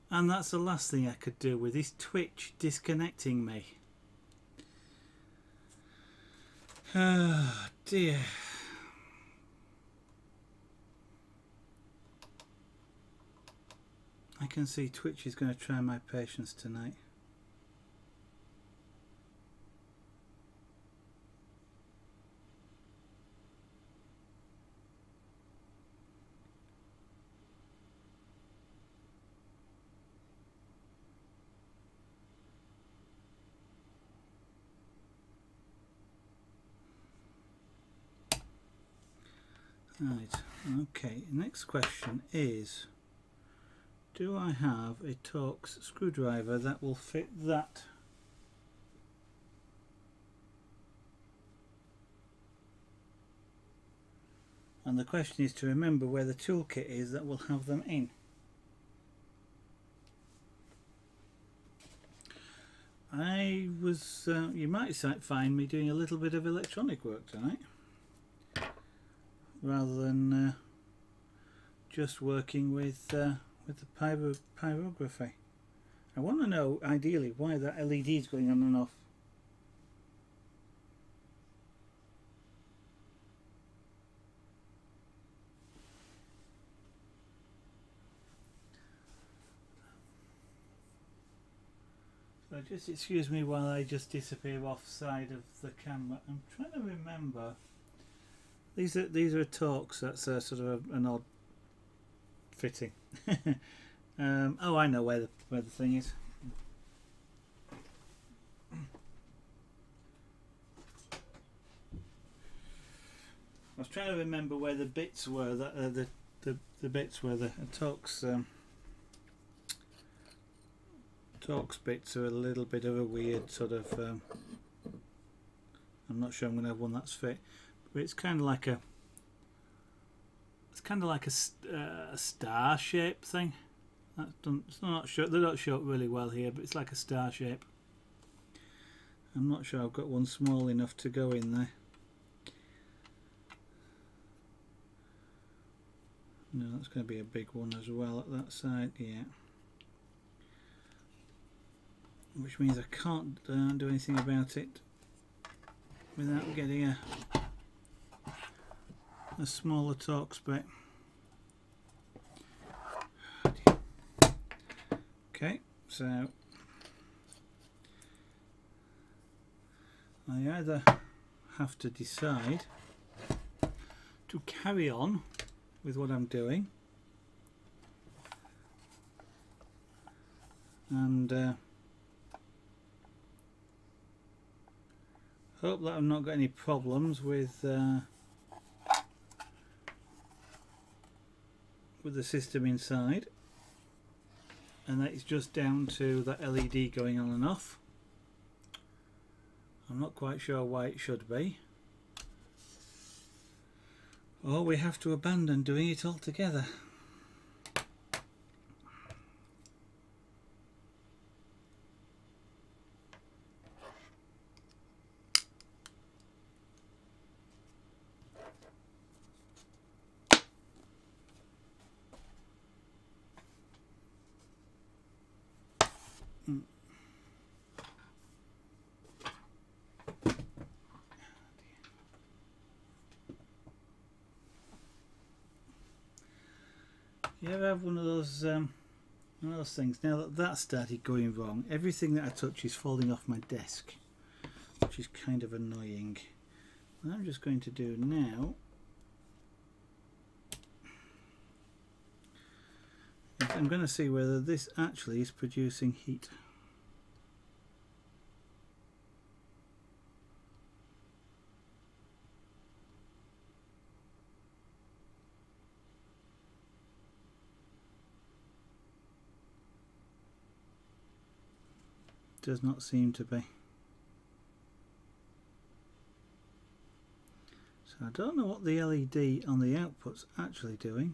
And that's the last thing I could do with this Twitch disconnecting me. Oh dear. I can see Twitch is going to try my patience tonight. Right, okay, next question is, do I have a Torx screwdriver that will fit that? And the question is to remember where the toolkit is that will have them in. I was, you might find me doing a little bit of electronic work tonight, rather than just working with the pyrography. I want to know ideally why that LED is going on and off. So just excuse me while I just disappear off side of the camera. I'm trying to remember. These are Torx. That's a sort of an odd fitting. Oh, I know where the thing is. I was trying to remember where the bits were. That the bits where the Torx bits are a little bit of a weird sort of. I'm not sure I'm going to have one that's fit. But it's kind of like a star shape thing. It's not sure, they don't show it really well here, but it's like a star shape. I'm not sure I've got one small enough to go in there. No, that's going to be a big one as well at that side, yeah. Which means I can't do anything about it without getting a smaller Torx bit. Okay, so I either have to decide to carry on with what I'm doing and hope that I've not got any problems with the system inside, and that it's just down to that LED going on and off. I'm not quite sure why it should be, or we have to abandon doing it altogether. You ever have one of those things? Now that that's started going wrong, everything that I touch is falling off my desk, which is kind of annoying. What I'm just going to do now is I'm going to see whether this actually is producing heat. Does not seem to be. So I don't know what the LED on the output's actually doing.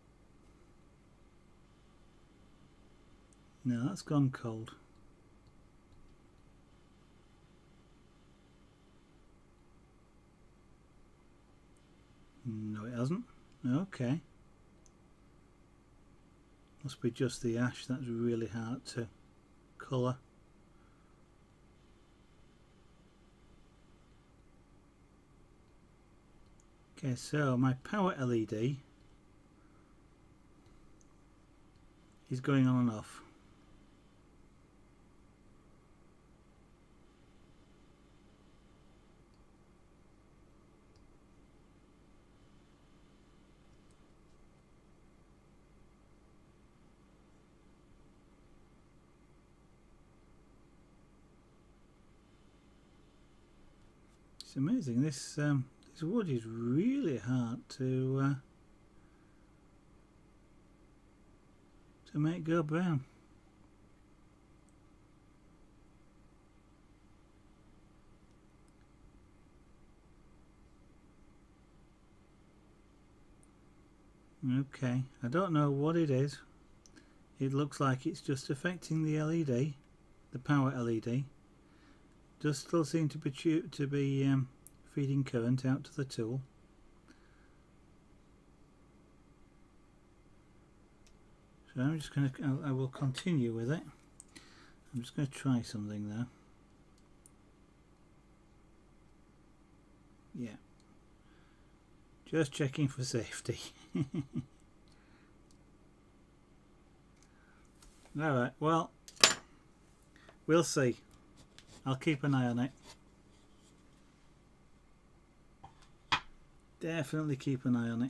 No, that's gone cold. hasn't. Okay. Must be just the ash that's really hard to colour. Okay, so my power LED is going on and off. It's amazing. This wood is really hard to make go brown. Okay, I don't know what it is. It looks like it's just affecting the LED, the power LED. Does still seem to be feeding current out to the tool. So I'm just going to, I will continue with it. I'm just going to try something there. Yeah. Just checking for safety. Alright, well, we'll see. I'll keep an eye on it. Definitely keep an eye on it.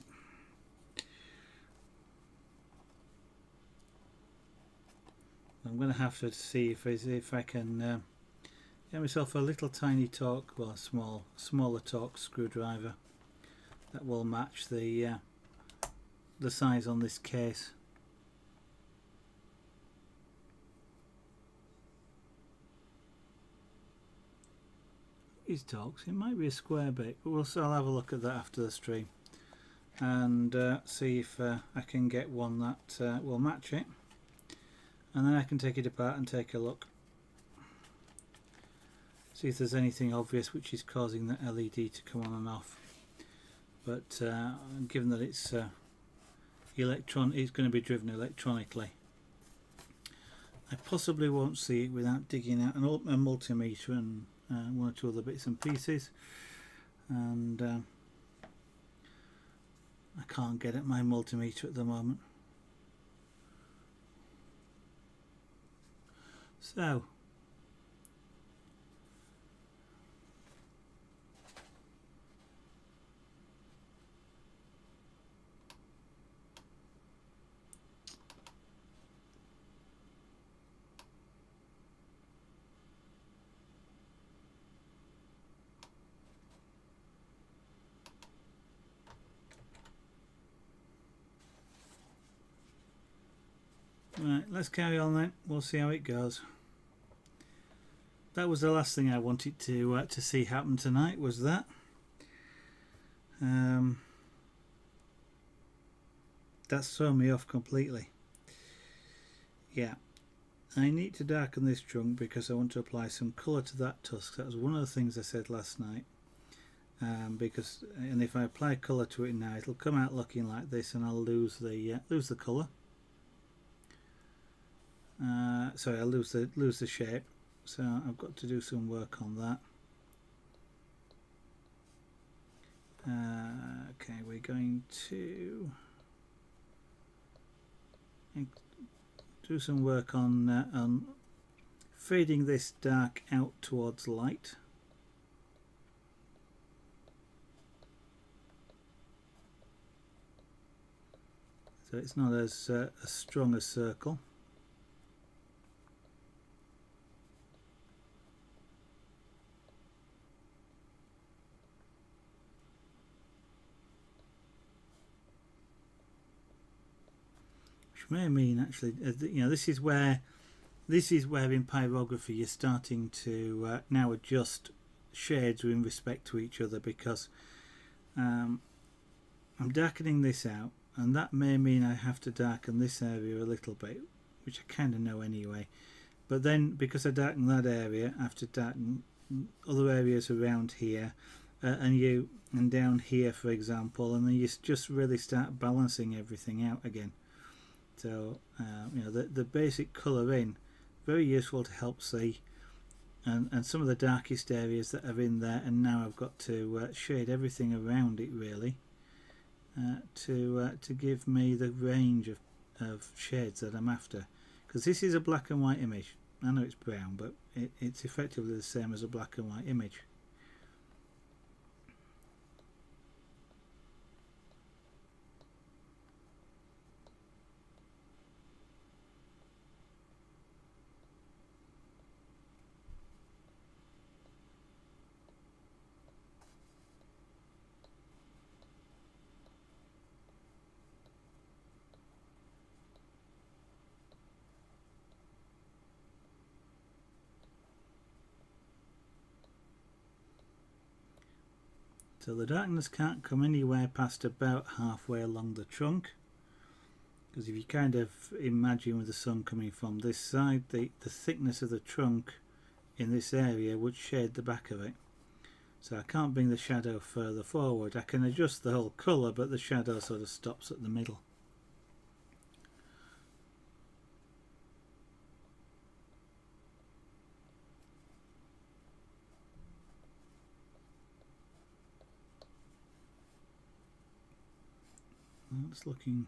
I'm going to have to see if I can get myself a little tiny torque, well, a smaller torque screwdriver that will match the size on this case. These torques, it might be a square bit, but I'll have a look at that after the stream and see if I can get one that will match it, and then I can take it apart and take a look, see if there's anything obvious which is causing the LED to come on and off. But given that it's it's going to be driven electronically, I possibly won't see it without digging out a multimeter and one or two other bits and pieces, and I can't get at my multimeter at the moment. So right, let's carry on then. We'll see how it goes. That was the last thing I wanted to see happen tonight, was that. That's thrown me off completely. Yeah, I need to darken this trunk because I want to apply some colour to that tusk. That was one of the things I said last night. And if I apply colour to it now, it'll come out looking like this, and I'll lose the colour. Sorry, I'll lose the shape. So I've got to do some work on that. Okay, we're going to do some work on fading this dark out towards light. So it's not as strong a circle. May mean actually, you know, this is where in pyrography you're starting to now adjust shades in respect to each other, because I'm darkening this out, and that may mean I have to darken this area a little bit, which I kind of know anyway, but then because I darken that area, I have to darken other areas around here, and down here, for example, and then you just really start balancing everything out again. So you know, the basic colouring, very useful to help see, and some of the darkest areas that are in there, and now I've got to shade everything around it really to give me the range of shades that I'm after, because this is a black and white image. I know it's brown, but it's effectively the same as a black and white image. So the darkness can't come anywhere past about halfway along the trunk, because if you kind of imagine with the sun coming from this side, the thickness of the trunk in this area would shade the back of it. So I can't bring the shadow further forward. I can adjust the whole colour, but the shadow sort of stops at the middle. It's looking.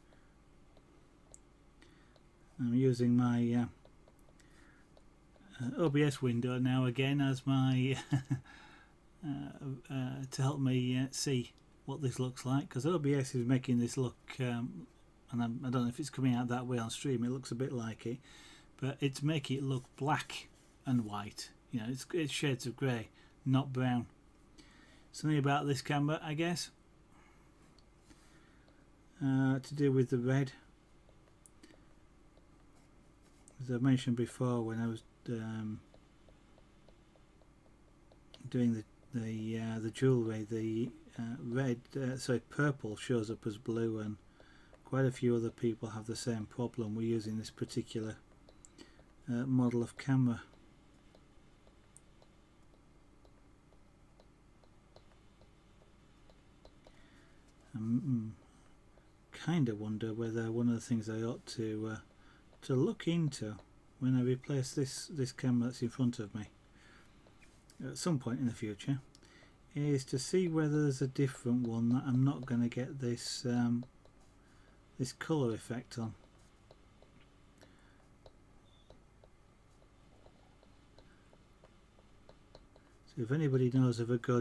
I'm using my OBS window now again as my to help me see what this looks like, because OBS is making this look, and I don't know if it's coming out that way on stream. It looks a bit like it, but it's making it look black and white. You know, it's shades of grey, not brown. Something about this camera, I guess. To do with the red, as I mentioned before when I was doing the jewellery, the purple shows up as blue, and quite a few other people have the same problem. We're using this particular model of camera. Kind of wonder whether one of the things I ought to look into when I replace this camera that's in front of me at some point in the future is to see whether there's a different one that I'm not going to get this this colour effect on. So if anybody knows of a good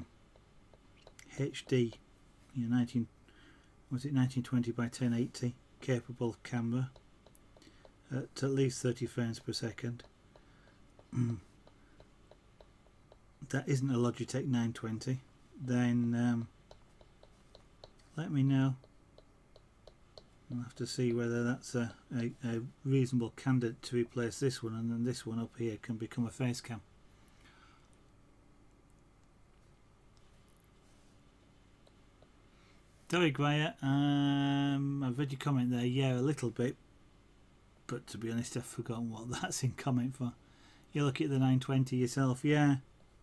HD, you know, 1920 by 1080 capable camera at least 30 frames per second, that isn't a Logitech 920, then let me know. I'll have to see whether that's a reasonable candidate to replace this one, and then this one up here can become a face cam. Sorry, Graya, I've read your comment there. Yeah, a little bit, but to be honest, I've forgotten what that's in comment for. You look at the 920 yourself, yeah.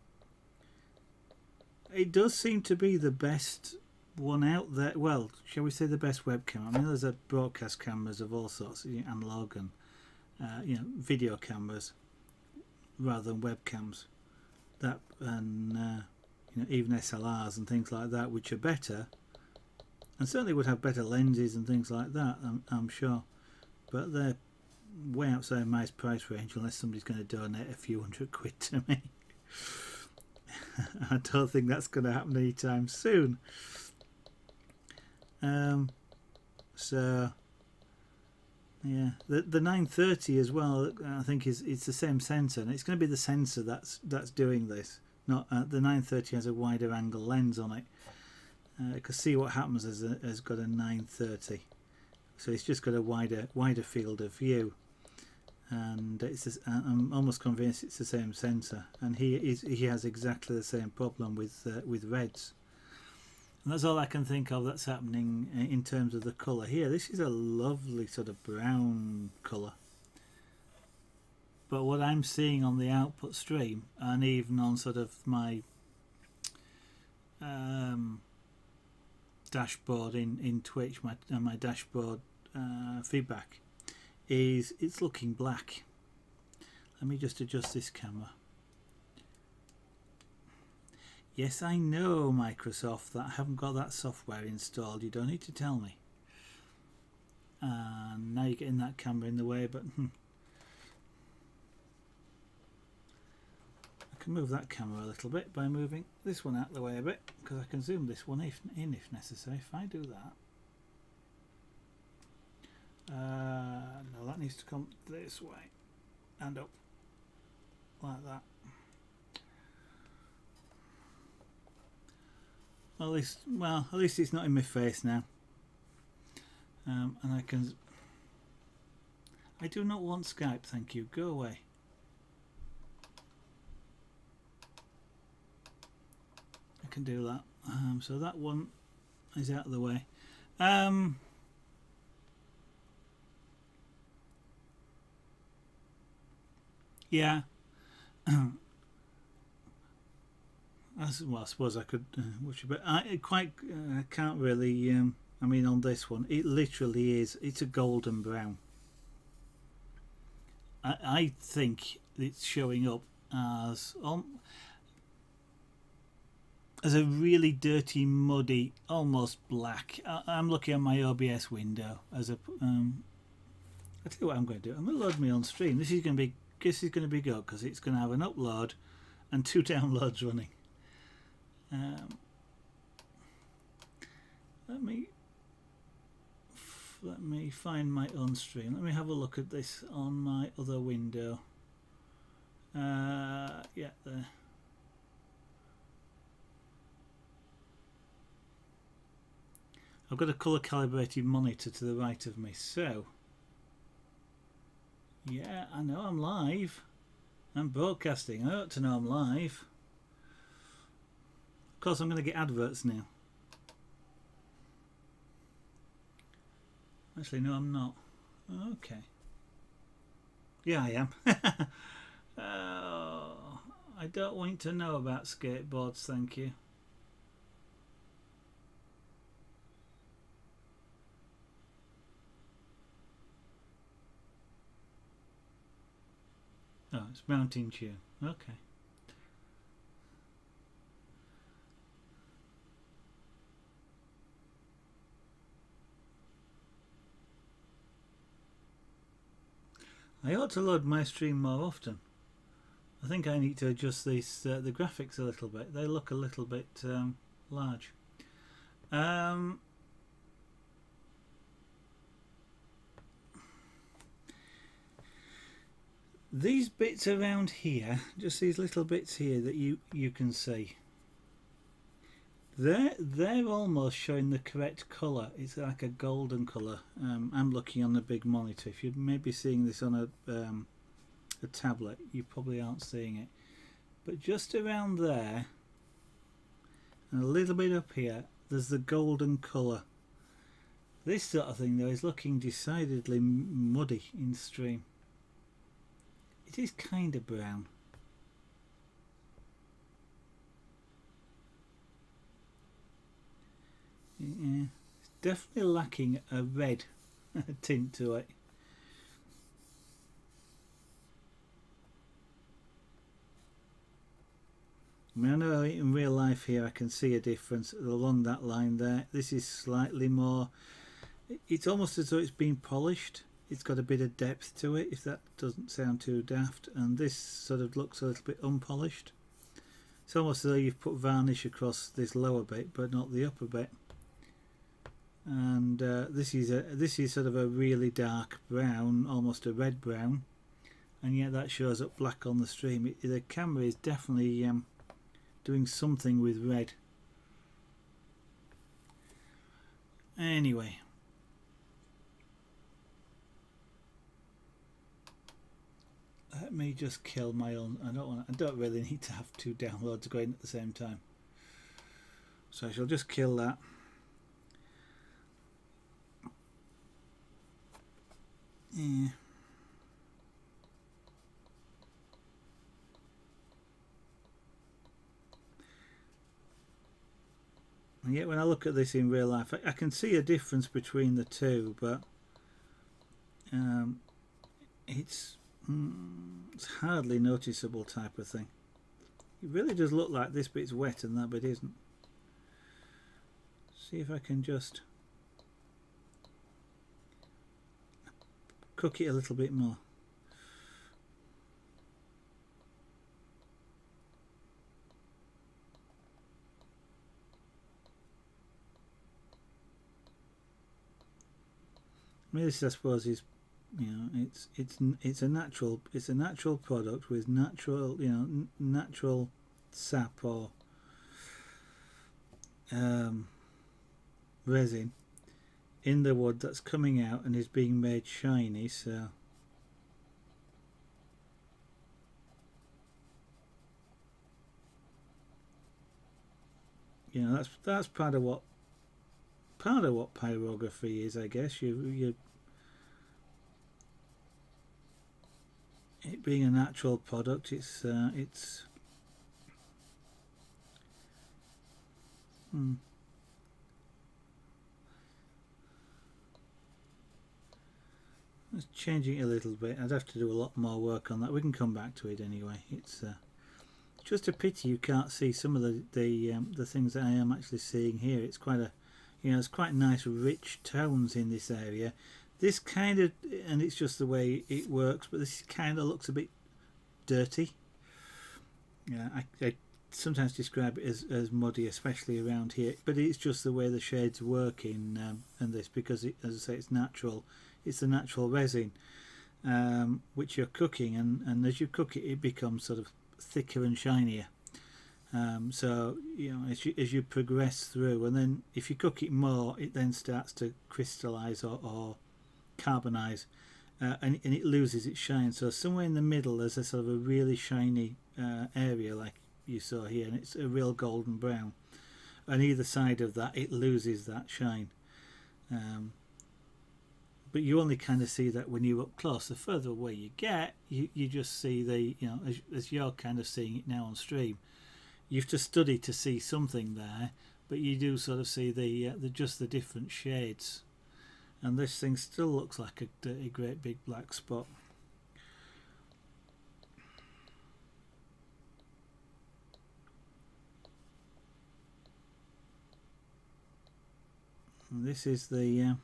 It does seem to be the best one out there. Well, shall we say the best webcam? I mean, there's a broadcast cameras of all sorts, analog and you know, video cameras rather than webcams. That and you know, even SLRs and things like that, which are better. And certainly would have better lenses and things like that, I'm sure, but they're way outside my price range unless somebody's going to donate a few £100 to me. I don't think that's going to happen anytime soon. So yeah, the 930 as well, I think it's the same sensor, and it's going to be the sensor that's doing this. Not the 930 has a wider angle lens on it. Because see what happens has got a 930, so it's just got a wider field of view, and I'm almost convinced it's the same sensor, and he has exactly the same problem with reds, and that's all I can think of that's happening in terms of the colour here. This is a lovely sort of brown colour, but what I'm seeing on the output stream and even on sort of my dashboard in Twitch, my dashboard feedback, is it's looking black. Let me just adjust this camera. Yes, I know, Microsoft, that I haven't got that software installed. You don't need to tell me. And now you're getting that camera in the way, but I can move that camera a little bit by moving this one out of the way a bit, because I can zoom this one in if necessary. If I do that, no, that needs to come this way and up like that. At least it's not in my face now. And I do not want Skype, thank you. Go away. I can do that. So that one is out of the way. Yeah. I suppose I could watch it, but I can't really. I mean, on this one, it literally is. It's a golden brown. I think it's showing up as a really dirty, muddy, almost black. I'm looking at my OBS window as a. I tell you what I'm going to do. I'm going to load me on stream. This is going to be good because it's going to have an upload and 2 downloads running. Let me find my own stream. Let me have a look at this on my other window. Yeah, there. I've got a colour calibrated monitor to the right of me, so yeah, I know I'm live. I'm broadcasting. I ought to know I'm live. Of course, I'm going to get adverts now. Actually, no, I'm not. Okay. Yeah, I am. Oh, I don't want to know about skateboards, thank you. Oh, it's mountain tune. Okay. I ought to load my stream more often. I think I need to adjust these the graphics a little bit. They look a little bit large. These bits around here, just these little bits here that you can see, they're almost showing the correct colour. It's like a golden colour. I'm looking on the big monitor. If you're maybe seeing this on a tablet, you probably aren't seeing it. But just around there, and a little bit up here, there's the golden colour. This sort of thing though is looking decidedly muddy in stream. It is kind of brown. Yeah, it's definitely lacking a red tint to it. I mean, I know in real life here I can see a difference along that line there. This is slightly more, it's almost as though it's been polished. It's got a bit of depth to it, if that doesn't sound too daft, and this sort of looks a little bit unpolished. It's almost as though you've put varnish across this lower bit but not the upper bit. And this is sort of a really dark brown, almost a red brown, and yet that shows up black on the stream. The camera is definitely doing something with red. Anyway, let me just kill my own. I don't really need to have 2 downloads going at the same time, so I shall just kill that. Yeah. And yet when I look at this in real life, I can see a difference between the two, but it's hardly noticeable type of thing. It really does look like this bit's wet and that bit isn't. See if I can just cook it a little bit more. I mean, this I suppose is, you know, it's a natural product with natural, you know, natural sap or resin in the wood that's coming out and is being made shiny. So you know, that's part of what pyrography is, I guess. You it being a natural product, it's It's changing it a little bit. I'd have to do a lot more work on that. We can come back to it anyway. It's just a pity you can't see some of the things that I am actually seeing here. It's quite a, you know, it's quite nice rich tones in this area. This kind of, and it's just the way it works, but this kind of looks a bit dirty. Yeah, I sometimes describe it as muddy, especially around here, but it's just the way the shades work in this, because it, as I say, it's natural. It's the natural resin which you're cooking, and as you cook it, it becomes sort of thicker and shinier. So you know, as you progress through, and then if you cook it more, it then starts to crystallize or carbonize, and it loses its shine. So somewhere in the middle there's a sort of a really shiny area like you saw here, and it's a real golden brown. On either side of that it loses that shine, but you only kind of see that when you're up close. The further away you get, you just see the, you know, as you're kind of seeing it now on stream, you have to study to see something there, but you do sort of see the just the different shades. And this thing still looks like a dirty great big black spot. And this is the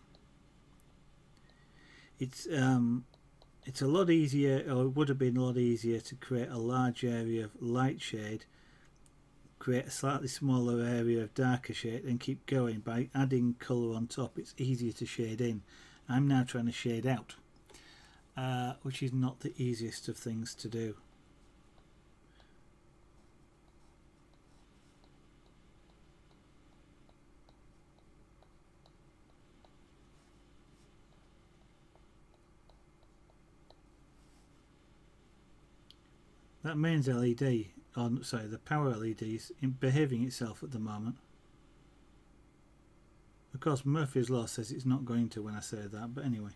it's a lot easier, or it would have been a lot easier, to create a large area of light shade, create a slightly smaller area of darker shade, and keep going. By adding colour on top, it's easier to shade in. I'm now trying to shade out, which is not the easiest of things to do. That mains LED, or sorry, the power LED is behaving itself at the moment. Of course, Murphy's Law says it's not going to when I say that, but anyway.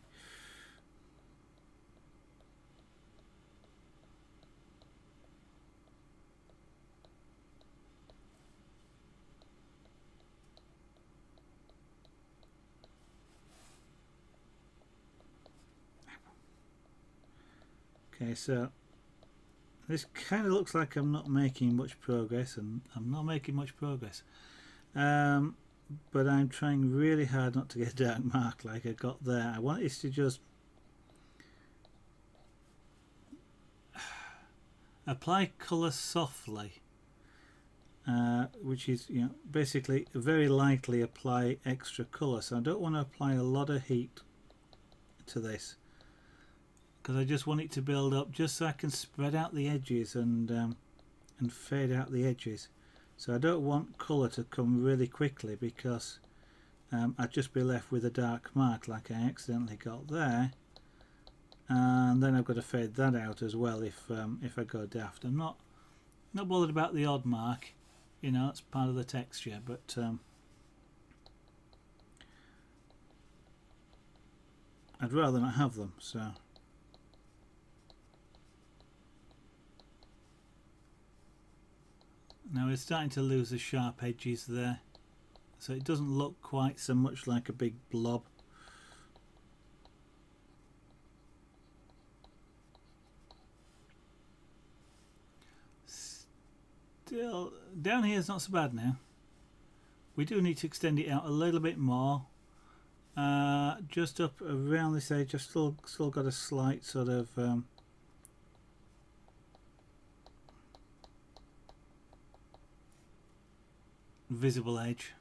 Okay, so this kind of looks like I'm not making much progress, and I'm not making much progress. But I'm trying really hard not to get a dark mark like I got there. I want it to just apply colour softly, which is, you know, basically very lightly apply extra colour. So I don't want to apply a lot of heat to this, because I just want it to build up, just so I can spread out the edges and fade out the edges. So I don't want colour to come really quickly, because I'd just be left with a dark mark like I accidentally got there, and then I've got to fade that out as well if I go daft. I'm not bothered about the odd mark, you know, it's part of the texture, but I'd rather not have them. So now we're starting to lose the sharp edges there, so it doesn't look quite so much like a big blob. Still, down here is not so bad now. We do need to extend it out a little bit more. Just up around this edge, I've still got a slight sort of visible edge.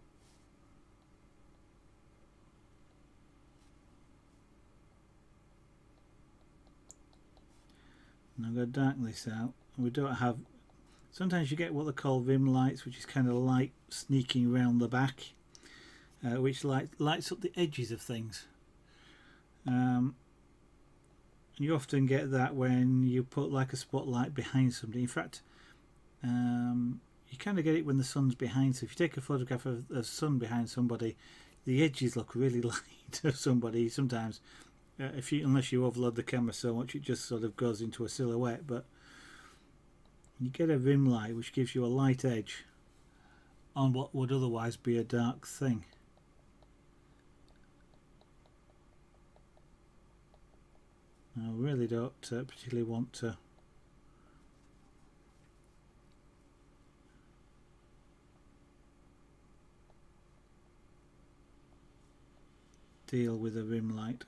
And I'm going to darken this out. We don't have. Sometimes you get what they call rim lights, which is kind of light sneaking around the back, which lights up the edges of things. You often get that when you put like a spotlight behind somebody. In fact, you kind of get it when the sun's behind. So if you take a photograph of the sun behind somebody, the edges look really light of somebody sometimes. Unless you overload the camera so much, it just sort of goes into a silhouette. But you get a rim light which gives you a light edge on what would otherwise be a dark thing. I really don't particularly want to deal with a rim light.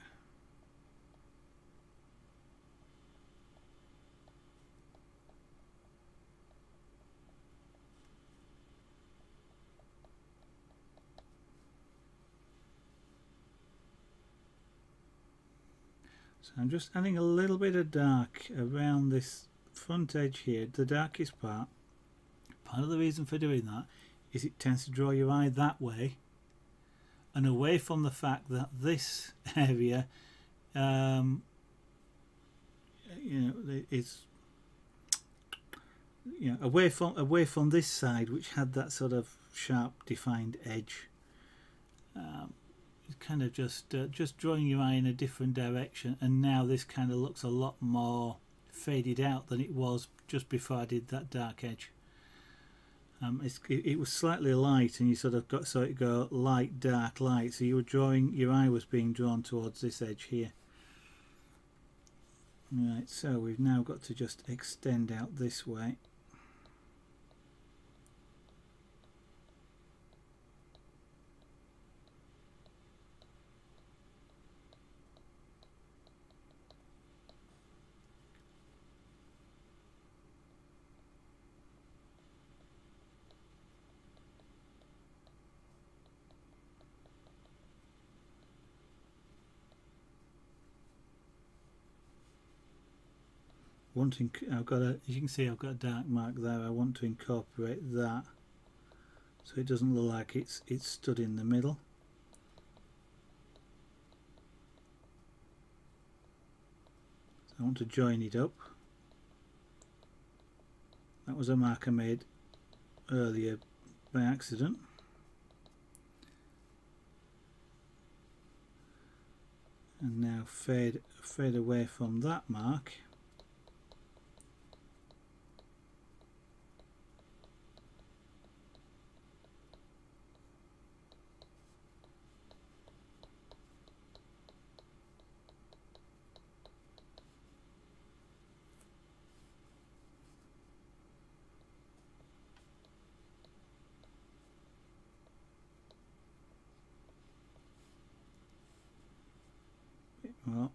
So I'm just adding a little bit of dark around this front edge here, the darkest part. Part of the reason for doing that is it tends to draw your eye that way and away from the fact that this area is away from this side, which had that sort of sharp defined edge. It's kind of just drawing your eye in a different direction, and now this kind of looks a lot more faded out than it was just before I did that dark edge. It was slightly light, and you sort of saw it go light, dark, light. So your eye was being drawn towards this edge here. Right, so we've now got to just extend out this way. You can see I've got a dark mark there. I want to incorporate that so it doesn't look like it's stood in the middle. So I want to join it up. That was a mark I made earlier by accident. And now fade away from that mark. Well,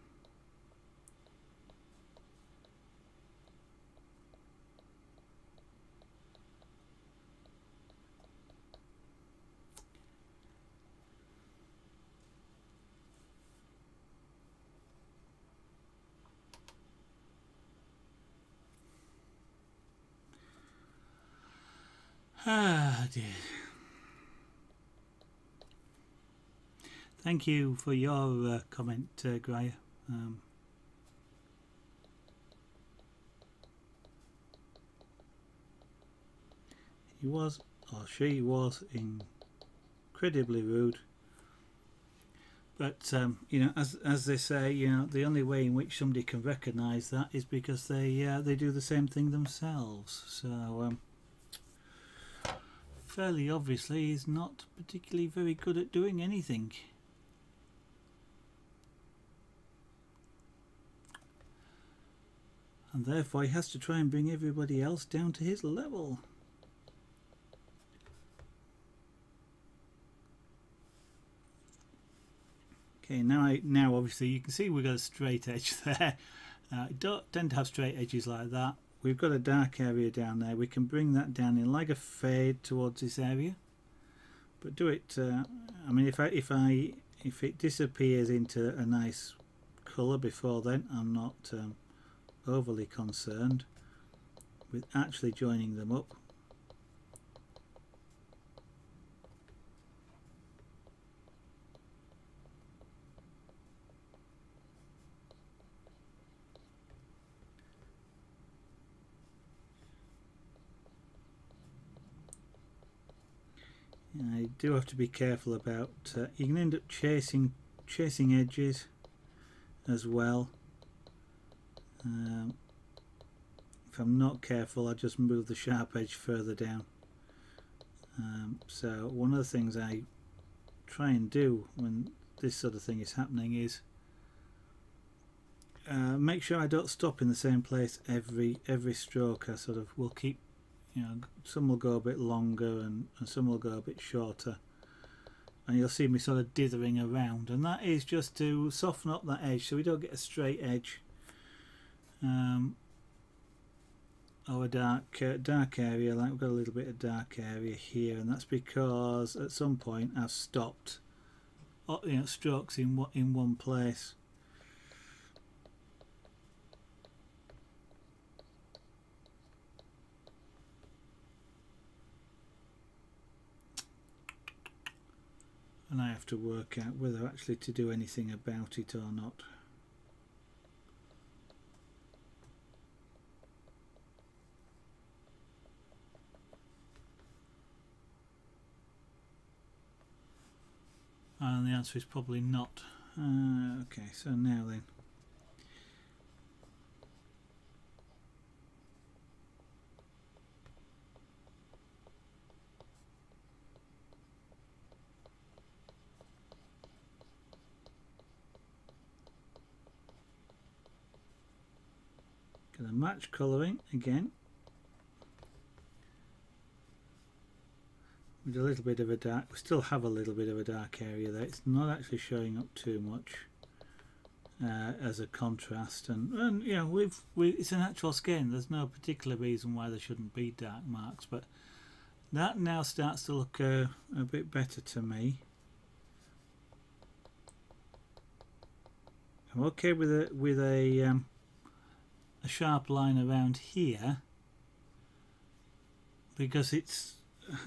dear. Thank you for your comment, Graia. He was, or she was, incredibly rude. But as they say, the only way in which somebody can recognise that is because they do the same thing themselves. So fairly obviously is not particularly very good at doing anything. And therefore he has to try and bring everybody else down to his level. Okay, now obviously you can see we've got a straight edge there. Don't tend to have straight edges like that. We've got a dark area down there. We can bring that down in like a fade towards this area, but do it. I mean, if it disappears into a nice colour before then, I'm not overly concerned with actually joining them up. You do have to be careful about you can end up chasing edges as well. If I'm not careful, I just move the sharp edge further down. So one of the things I try and do when this sort of thing is happening is make sure I don't stop in the same place every stroke. I sort of will keep, you know, some will go a bit longer and some will go a bit shorter, and you'll see me sort of dithering around, and that is just to soften up that edge so we don't get a straight edge or a dark area. Like we've got a little bit of dark area here, and that's because at some point I've stopped, you know, strokes in one place. And I have to work out whether actually to do anything about it or not. And the answer is probably not. Okay, so now then. Gonna match colouring again with a little bit of a dark. We still have a little bit of a dark area there. It's not actually showing up too much as a contrast, and you know, it's a natural skin. There's no particular reason why there shouldn't be dark marks, but that now starts to look a bit better to me. I'm okay with a sharp line around here because it's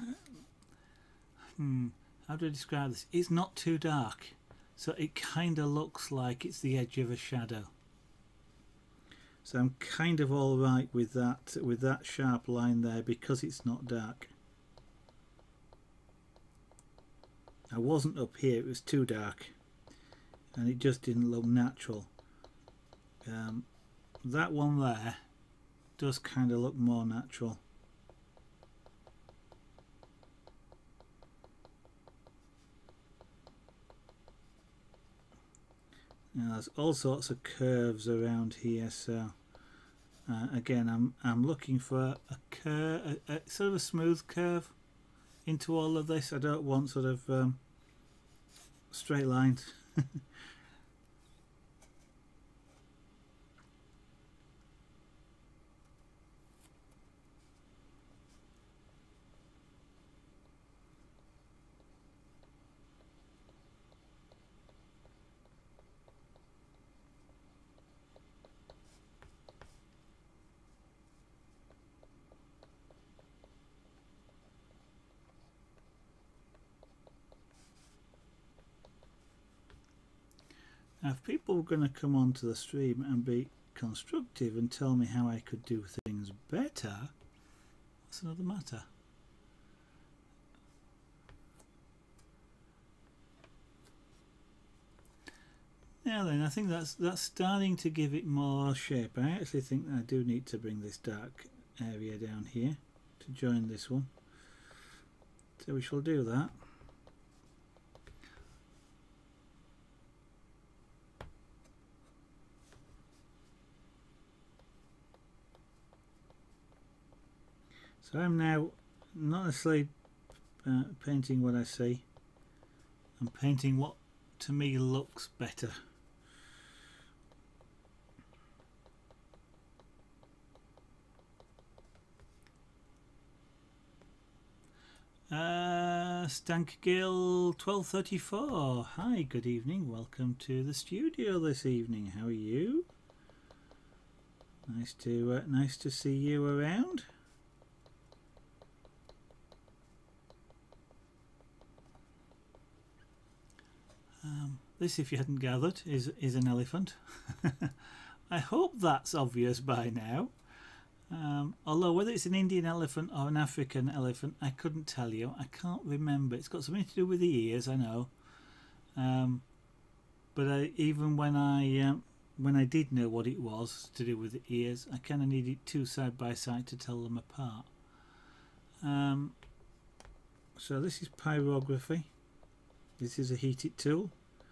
how do I describe this? It's not too dark, so it kind of looks like it's the edge of a shadow. So I'm kind of all right with that sharp line there because it's not dark. I wasn't up here, it was too dark and it just didn't look natural. That one there does kind of look more natural. Now there's all sorts of curves around here, so again I'm looking for a curve, a sort of a smooth curve into all of this. I don't want sort of straight lines. Now, if people were going to come onto the stream and be constructive and tell me how I could do things better, that's another matter. Now then, I think that's starting to give it more shape. I actually think I do need to bring this dark area down here to join this one. So we shall do that. So I'm now not necessarily painting what I see. I'm painting what to me looks better. Stankgill 1234. Hi, good evening. Welcome to the studio this evening. How are you? Nice to see you around. This, if you hadn't gathered, is an elephant. I hope that's obvious by now. Although whether it's an Indian elephant or an African elephant, I couldn't tell you. I can't remember. It's got something to do with the ears, I know. But even when I did know what it was to do with the ears, I kind of needed two side by side to tell them apart. So this is Pyrography. This is a heated tool.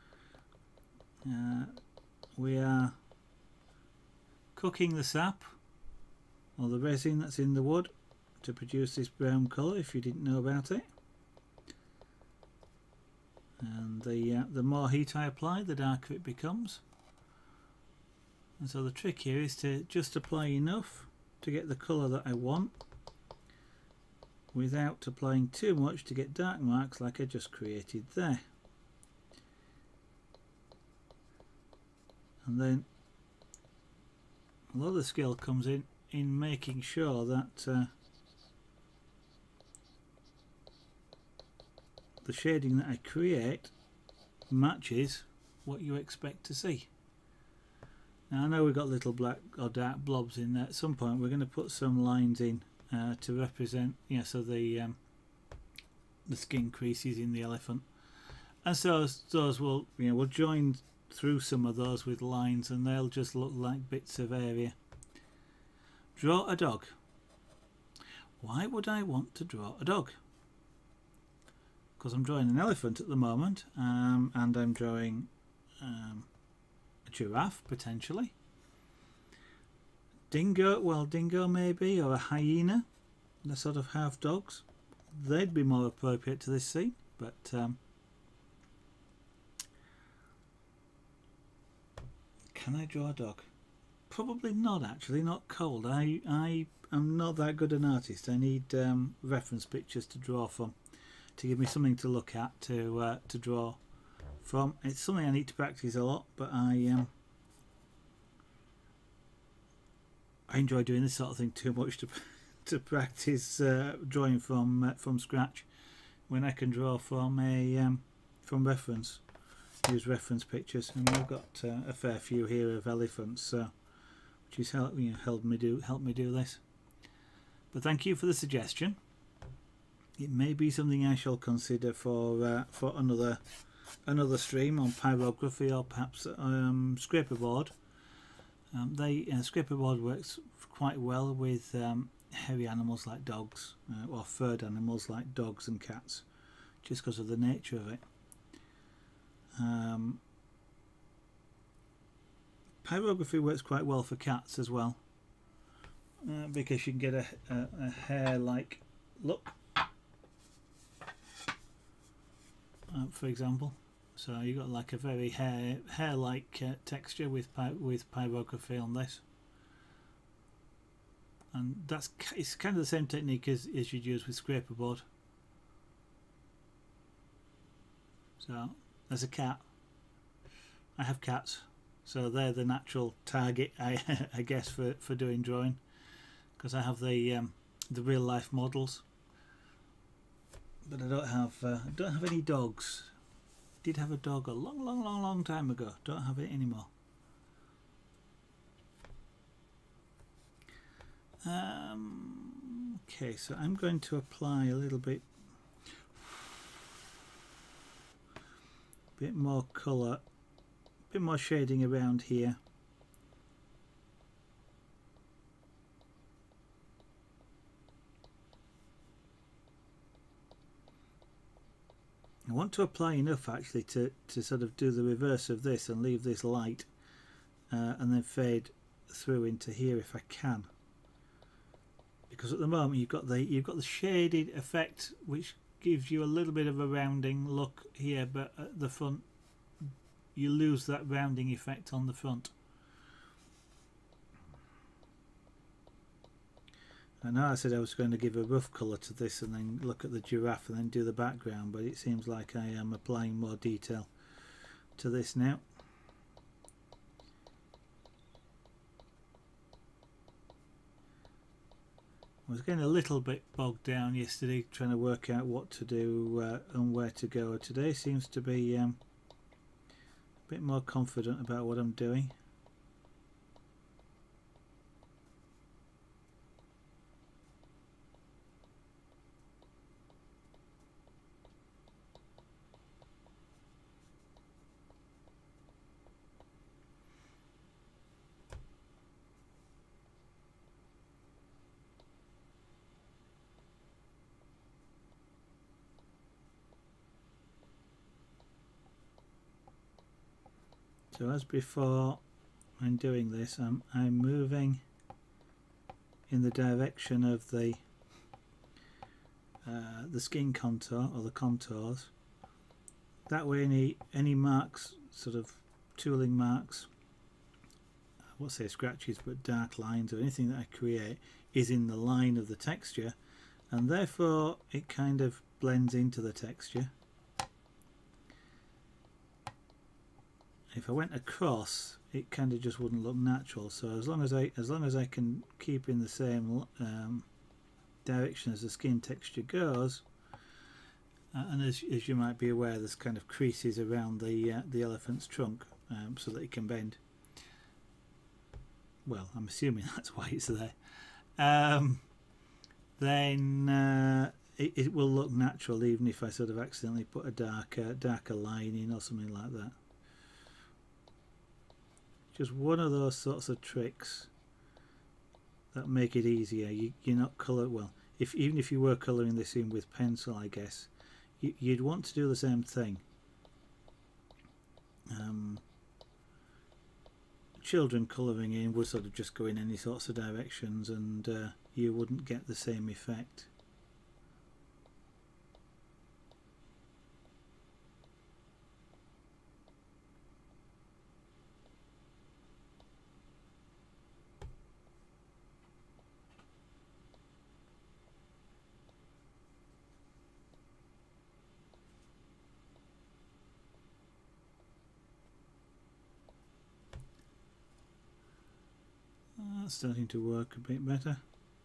We are cooking the sap or the resin that's in the wood to produce this brown colour, if you didn't know about it. And the more heat I apply, the darker it becomes. And so the trick here is to just apply enough to get the colour that I want without applying too much to get dark marks like I just created there. And then a lot of the skill comes in making sure that the shading that I create matches what you expect to see. Now I know we've got little black or dark blobs in there. At some point we're going to put some lines in to represent, so the skin creases in the elephant, and so those will, we'll join through some of those with lines, and they'll just look like bits of area. Draw a dog. Why would I want to draw a dog? Because I'm drawing an elephant at the moment, and I'm drawing a giraffe potentially. Dingo maybe, or a hyena. They're sort of half dogs. They'd be more appropriate to this scene, but can I draw a dog? Probably not, actually. Not cold. I am not that good an artist. I need reference pictures to draw from, to give me something to look at, to draw from. It's something I need to practice a lot, but I enjoy doing this sort of thing too much to practice drawing from scratch, when I can draw from reference. Use reference pictures, and we've got a fair few here of elephants, which has helped me do this. But thank you for the suggestion. It may be something I shall consider for another stream on pyrography, or perhaps scraperboard. Scraperboard works quite well with hairy animals like dogs, or furred animals like dogs and cats, just because of the nature of it. Pyrography works quite well for cats as well, because you can get a hair-like look, for example. So you got like a very hair-like texture with pyrography on this, and it's kind of the same technique as you'd use with scraperboard. So there's a cat. I have cats, so they're the natural target, I guess, for doing drawing, because I have the real life models, but I don't have any dogs. Did have a dog a long time ago. Don't have it anymore. Okay, so I'm going to apply a little bit more colour, a bit more shading around here. want to apply enough actually to sort of do the reverse of this and leave this light and then fade through into here if I can, because at the moment you've got the shaded effect which gives you a little bit of a rounding look here, but at the front you lose that rounding effect on the front. I know I said I was going to give a rough colour to this and then look at the giraffe and then do the background, but it seems like I am applying more detail to this now. I was getting a little bit bogged down yesterday trying to work out what to do and where to go. Today seems to be a bit more confident about what I'm doing. So as before, when doing this, I'm moving in the direction of the skin contour or the contours. That way, any marks, sort of tooling marks, I won't say scratches, but dark lines or anything that I create is in the line of the texture, and therefore it kind of blends into the texture. If I went across, it kind of just wouldn't look natural. So as long as I can keep in the same direction as the skin texture goes, and as you might be aware, there's kind of creases around the elephant's trunk so that it can bend. Well, I'm assuming that's why it's there. Then it will look natural, even if I sort of accidentally put a darker line in or something like that. Just one of those sorts of tricks that make it easier. You're not colour, well, even if you were colouring this in with pencil, I guess you'd want to do the same thing. Children colouring in would sort of just go in any sorts of directions, and you wouldn't get the same effect. That's starting to work a bit better.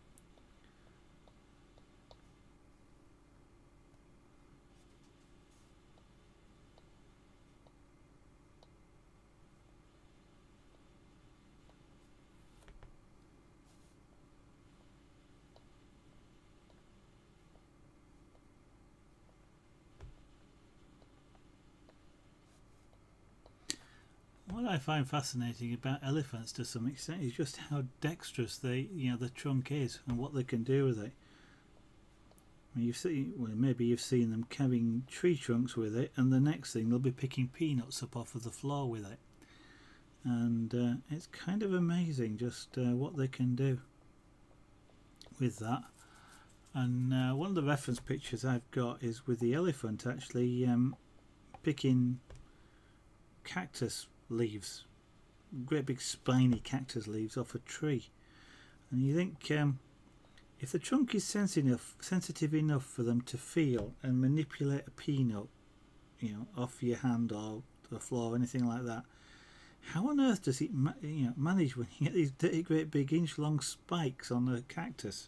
What I find fascinating about elephants to some extent is just how dexterous the trunk is and what they can do with it. I mean, maybe you've seen them carrying tree trunks with it, and the next thing they'll be picking peanuts up off of the floor with it. And it's kind of amazing just what they can do with that. And one of the reference pictures I've got is with the elephant actually picking cactus leaves, great big spiny cactus leaves off a tree. And you think if the trunk is sensitive enough for them to feel and manipulate a peanut, off your hand or the floor or anything like that, how on earth does it manage when you get these dirty great big inch-long spikes on a cactus?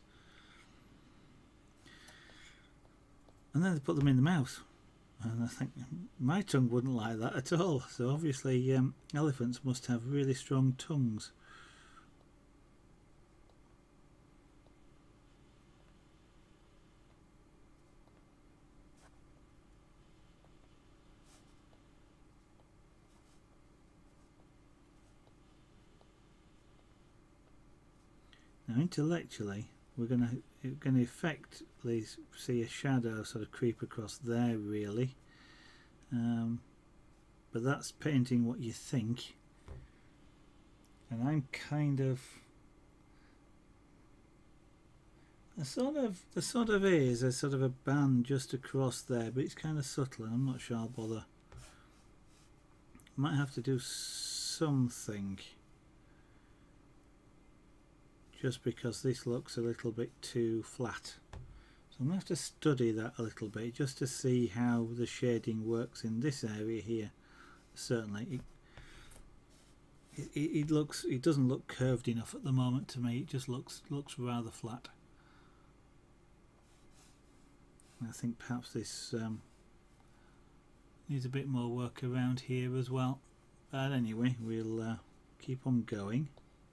And then they put them in the mouth. And I think my tongue wouldn't like that at all. So obviously elephants must have really strong tongues. Now intellectually we're going to effectively see a shadow sort of creep across there really, but that's painting what you think, and I'm kind of the sort of is a sort of a band just across there, but it's kind of subtle, and I'm not sure I'll bother. Might have to do something, just because this looks a little bit too flat. So I'm going to have to study that a little bit just to see how the shading works in this area here. Certainly it doesn't look curved enough at the moment to me. It just looks rather flat. I think perhaps this needs a bit more work around here as well, but anyway, we'll keep on going.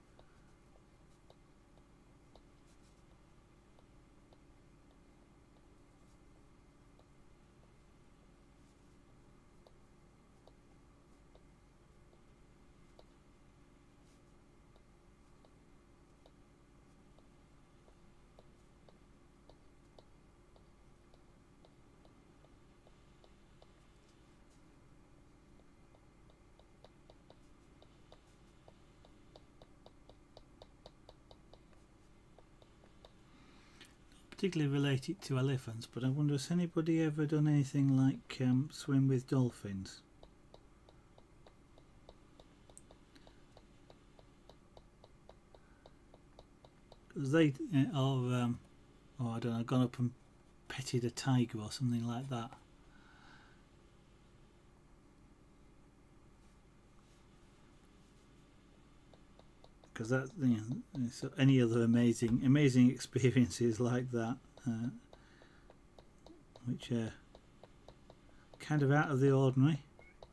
Particularly related to elephants, but I wonder, has anybody ever done anything like swim with dolphins? Because they, or I don't know, gone up and petted a tiger or something like that. Because that, you know, so any other amazing experiences like that, which are kind of out of the ordinary.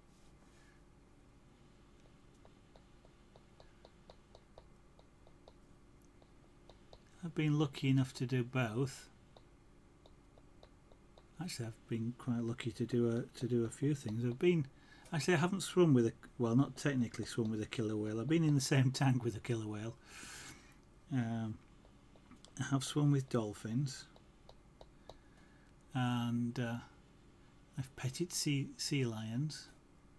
I've been lucky enough to do both. Actually, I've been quite lucky to do a few things. Actually, I haven't swum with well, not technically swum with a killer whale. I've been in the same tank with a killer whale. I have swum with dolphins, and I've petted sea lions,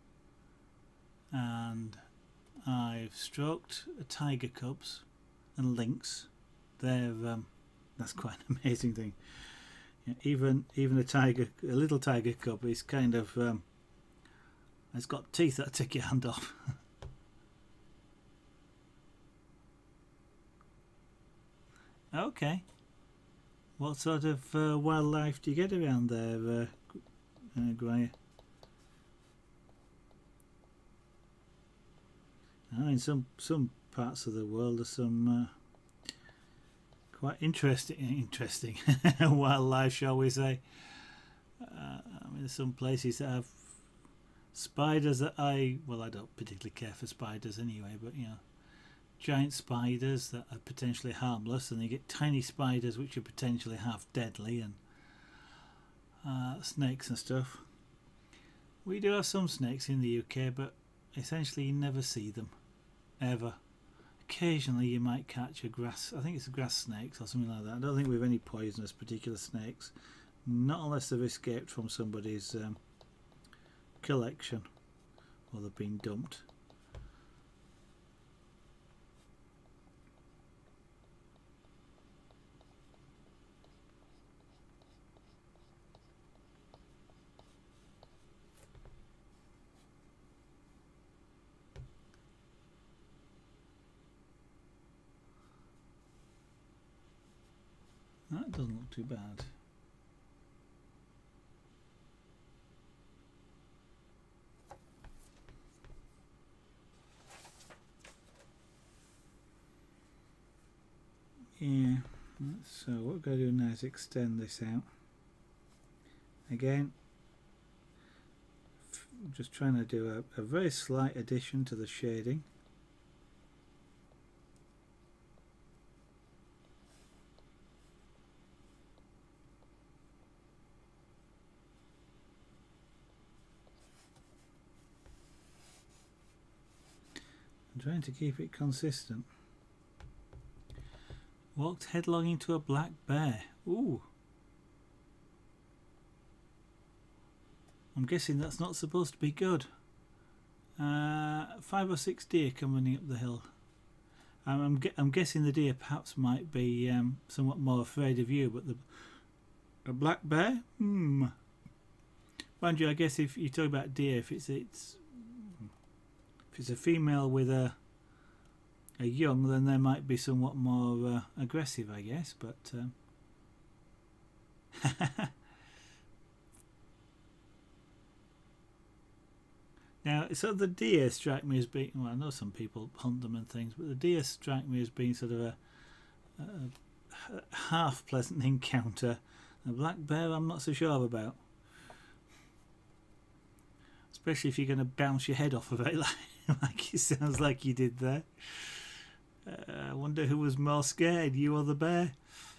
and I've stroked tiger cubs and lynx. That's quite an amazing thing. Yeah, even a little tiger cub is kind of it's got teeth that take your hand off. Okay, what sort of wildlife do you get around there, Graya? In some parts of the world there's some quite interesting wildlife, shall we say. I mean, there's some places that have spiders that I don't particularly care for spiders anyway, but you know, giant spiders that are potentially harmless, and you get tiny spiders which are potentially half deadly, and snakes and stuff. We do have some snakes in the UK, but essentially you never see them, ever. Occasionally you might catch a grass, I think it's grass snakes or something like that. I don't think we have any poisonous particular snakes, not unless they've escaped from somebody's collection or they've been dumped. That doesn't look too bad. Yeah, so what we're going to do now is extend this out. Again, I'm just trying to do a very slight addition to the shading. I'm trying to keep it consistent. Walked headlong into a black bear. Ooh. I'm guessing that's not supposed to be good. 5 or 6 deer come running up the hill. I'm guessing the deer perhaps might be somewhat more afraid of you, but a black bear? Mind you, I guess if you talk about deer, if it's a female with a young, then they might be somewhat more aggressive, I guess. But now, so the deer strike me as being, well, I know some people hunt them and things, but the deer strike me as being sort of a half pleasant encounter. A black bear, I'm not so sure about. Especially if you're going to bounce your head off of it, like it sounds like you did there. I wonder who was more scared, you or the bear?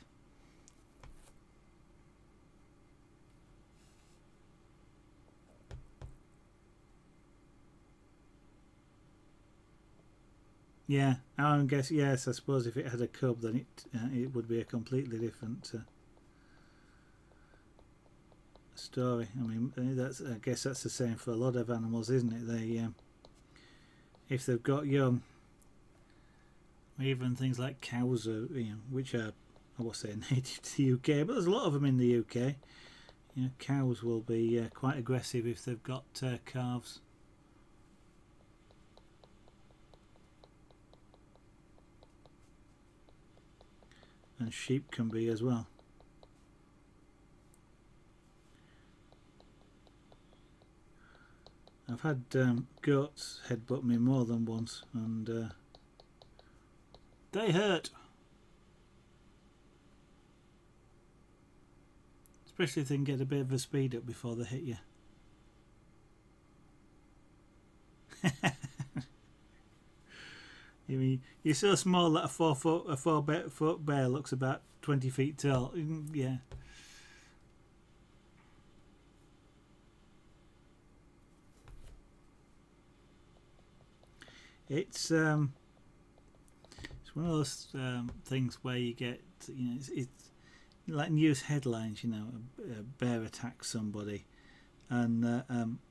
Yeah, I guess, yes, I suppose if it had a cub, then it would be a completely different story. I mean, I guess that's the same for a lot of animals, isn't it? They, if they've got young, even things like cows, which are, I will say, native to the UK, but there's a lot of them in the UK. Cows will be quite aggressive if they've got calves. And sheep can be as well. I've had goats headbutt me more than once, and they hurt. Especially if they can get a bit of a speed up before they hit you. I mean, you're so small that a 4 foot bear looks about 20 feet tall. Yeah. It's one of those things where you get, it's like news headlines. A bear attacks somebody, and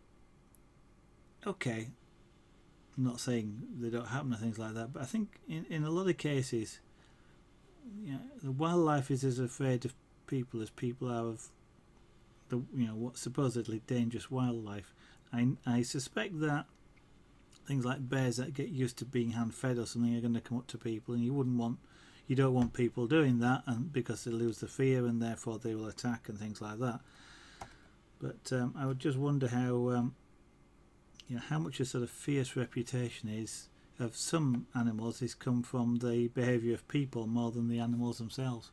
okay. I'm not saying they don't happen or things like that, but I think in a lot of cases, the wildlife is as afraid of people as people are of the what's supposedly dangerous wildlife. I suspect that things like bears that get used to being hand fed or something are going to come up to people, and you don't want people doing that, and because they lose the fear and therefore they will attack and things like that. But I would just wonder how much a sort of fierce reputation is of some animals is come from the behaviour of people more than the animals themselves.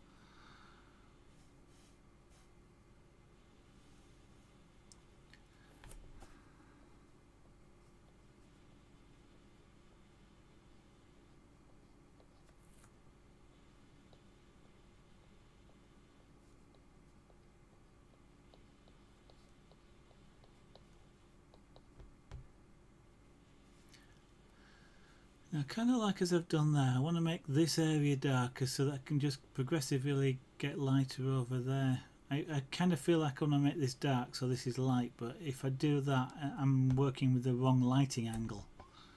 Now, kind of like as I've done there, I want to make this area darker so that I can just progressively get lighter over there. I kind of feel like I want to make this dark so this is light, but if I do that, I'm working with the wrong lighting angle,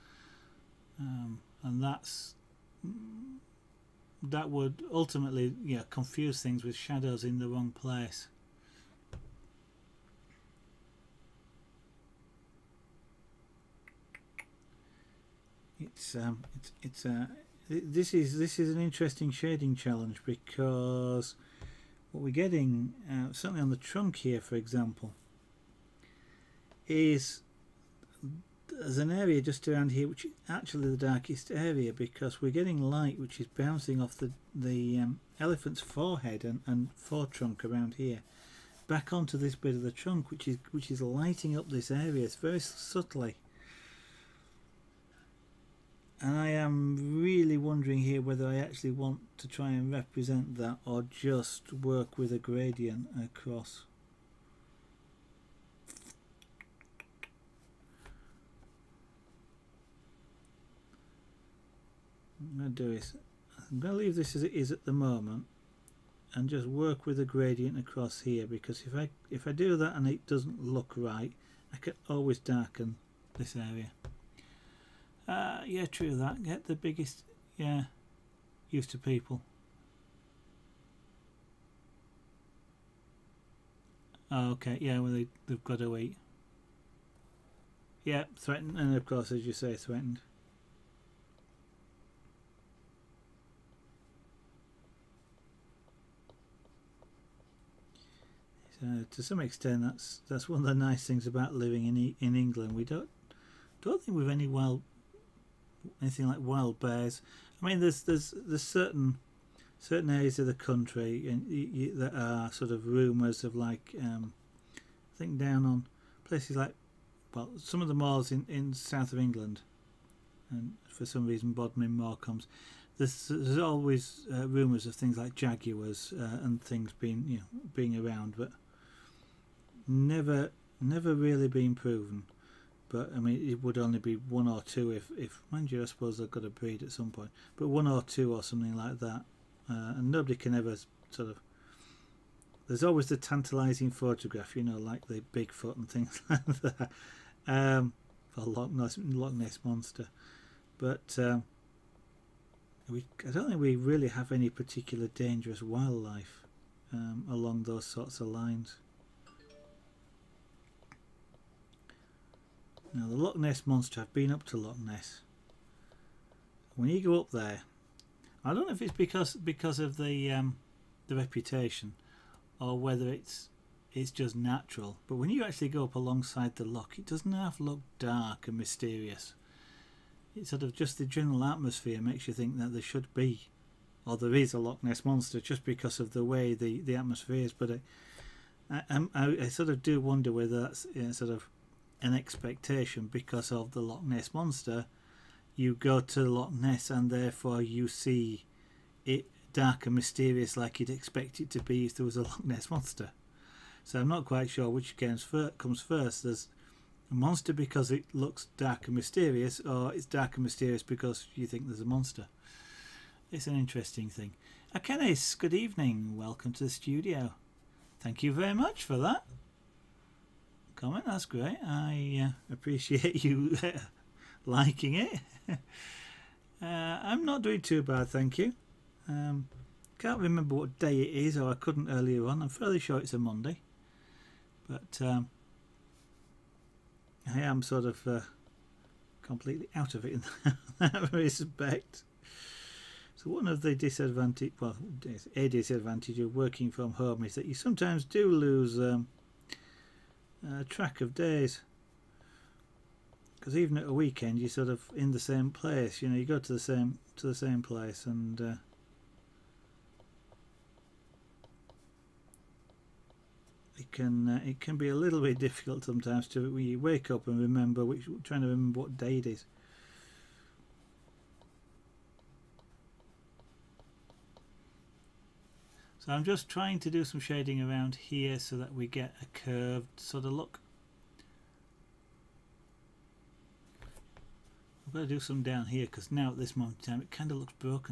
and that would ultimately confuse things with shadows in the wrong place. This is an interesting shading challenge, because what we're getting, certainly on the trunk here, for example, is there's an area just around here which is actually the darkest area, because we're getting light which is bouncing off the elephant's forehead and foretrunk around here back onto this bit of the trunk, which is lighting up this area. It's very subtly. And I am really wondering here whether I actually want to try and represent that or just work with a gradient across. What I'm going to do is I'm going to leave this as it is at the moment and just work with a gradient across here, because if I do that and it doesn't look right, I can always darken this area. Yeah, true that. Get the biggest, yeah, used to people. Oh, okay, yeah, well they've got to eat. Yeah, threatened, and of course, as you say, threatened. To some extent, that's one of the nice things about living in England. We don't think we've anything like wild bears. I mean, there's certain areas of the country and that are sort of rumours of, like, I think down on places like, well, some of the moors in south of England, and for some reason Bodmin Morecambe, there's always rumours of things like jaguars and things being around, but never really been proven. But I mean, it would only be one or two if mind you, I suppose they've got to breed at some point, but one or two or something like that, and nobody can ever sort of. There's always the tantalising photograph, like the Bigfoot and things like that, for Loch Ness Monster, but I don't think we really have any particular dangerous wildlife along those sorts of lines. Now, the Loch Ness Monster, I've been up to Loch Ness. When you go up there, I don't know if it's because of the reputation, or whether it's just natural, but when you actually go up alongside the loch, it doesn't half look dark and mysterious. It's sort of just the general atmosphere makes you think that there should be, or there is, a Loch Ness Monster, just because of the way the atmosphere is. But I sort of do wonder whether that's sort of an expectation because of the Loch Ness Monster. You go to Loch Ness and therefore you see it dark and mysterious like you'd expect it to be if there was a Loch Ness Monster. So I'm not quite sure which comes first. There's a monster because it looks dark and mysterious, or it's dark and mysterious because you think there's a monster. It's an interesting thing. Akenis, good evening. Welcome to the studio. Thank you very much for that comment. That's great. I appreciate you liking it. I'm not doing too bad, thank you. Can't remember what day it is, or I couldn't earlier on. I'm fairly sure it's a Monday, but I am sort of completely out of it in that respect. So one of the disadvantage, well, a disadvantage of working from home is that you sometimes do lose track of days, because even at a weekend you're sort of in the same place. You go to the same place, and it can be a little bit difficult sometimes to, when you wake up and trying to remember what day it is. So I'm just trying to do some shading around here so that we get a curved sort of look. I've got to do some down here because now at this moment in time it kind of looks broken.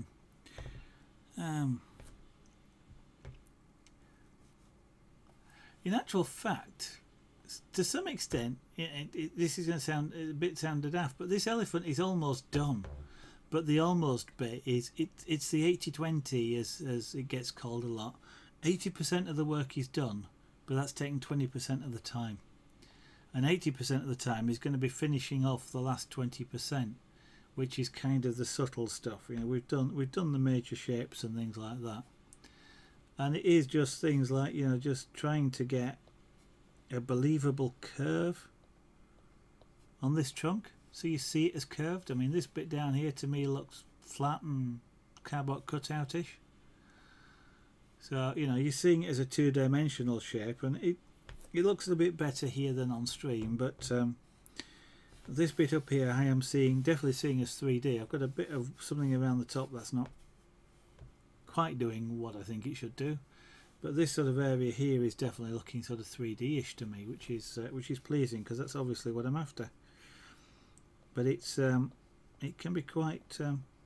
In actual fact, to some extent, this is going to sound a bit daft, but this elephant is almost done. But the almost bit is it's the 80-20 as it gets called a lot. 80% of the work is done, but that's taking 20% of the time. And 80% of the time is going to be finishing off the last 20%, which is kind of the subtle stuff. We've done the major shapes and things like that. And it is just things like, just trying to get a believable curve on this trunk, so you see it as curved. I mean, this bit down here to me looks flat and cardboard cutout-ish. So, you're seeing it as a two-dimensional shape, and it looks a bit better here than on stream, but this bit up here I am definitely seeing as 3D. I've got a bit of something around the top that's not quite doing what I think it should do, but this sort of area here is definitely looking sort of 3D-ish to me, which is pleasing, because that's obviously what I'm after. But it can be quite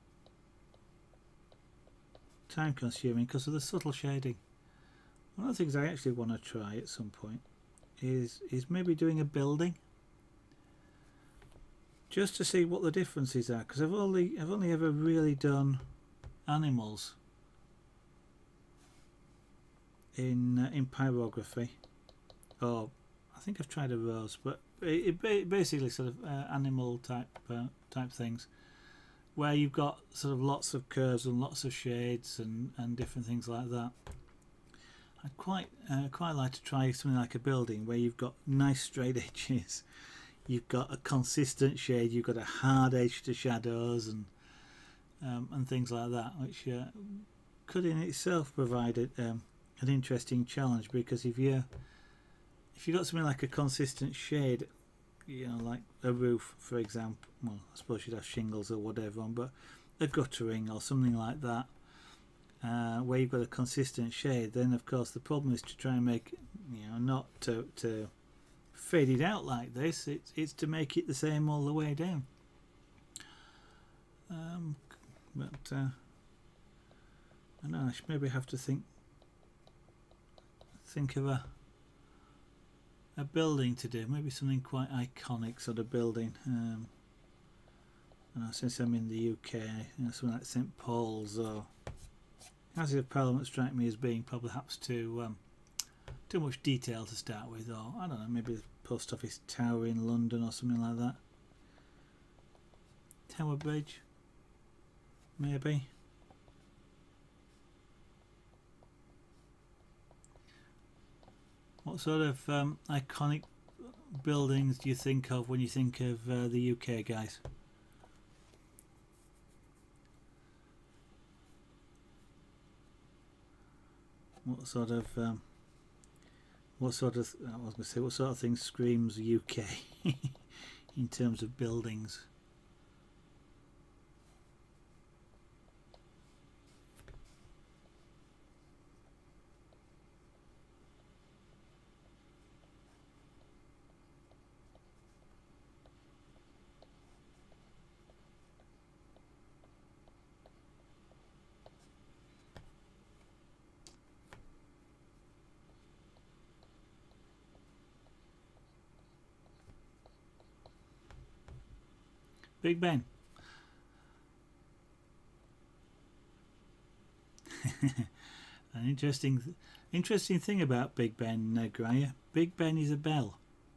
time consuming because of the subtle shading. One of the things I actually want to try at some point is maybe doing a building, just to see what the differences are, because I've only ever really done animals in pyrography. Or I think I've tried a rose, but it basically sort of animal type things, where you've got sort of lots of curves and lots of shades and different things like that. I'd quite like to try something like a building where you've got nice straight edges, you've got a consistent shade, you've got a hard edge to shadows and things like that, which could in itself provide an interesting challenge, because if you've got something like a consistent shade, you know, like a roof, for example, well, I suppose you'd have shingles or whatever on, but a guttering or something like that, where you've got a consistent shade, then of course the problem is to try and make, you know, not to fade it out like this, it's to make it the same all the way down. But I don't know, I should maybe have to think of a building to do, maybe something quite iconic sort of building. Since I'm in the UK, you know, something like St Paul's or Houses of Parliament strike me as being perhaps too much detail to start with, or I don't know, maybe the Post Office Tower in London or something like that. Tower Bridge, maybe. What sort of iconic buildings do you think of when you think of the UK, guys? What sort of thing screams UK in terms of buildings? Big Ben. An interesting thing about Big Ben, Graya. Big Ben is a bell.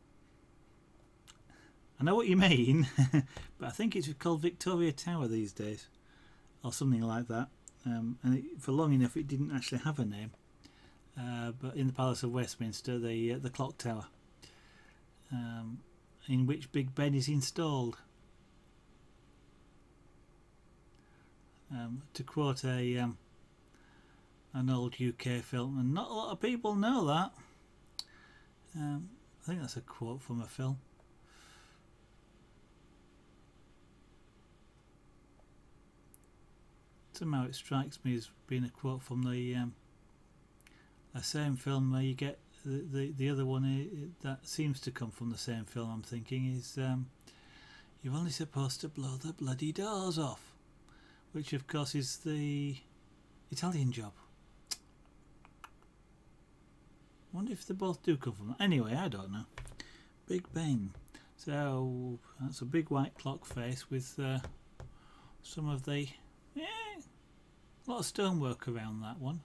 I know what you mean, but I think it's called Victoria Tower these days, or something like that. And for long enough, it didn't actually have a name. But in the Palace of Westminster, the clock tower, in which Big Ben is installed. To quote an old UK film, and not a lot of people know that. I think that's a quote from a film. Somehow it strikes me as being a quote from the same film, where you get the other one that seems to come from the same film. I'm thinking is you're only supposed to blow the bloody doors off, which of course is the Italian Job. I wonder if they both do come from that. Anyway, I don't know. Big Ben. So that's a big white clock face with some of the a lot of stonework around that one.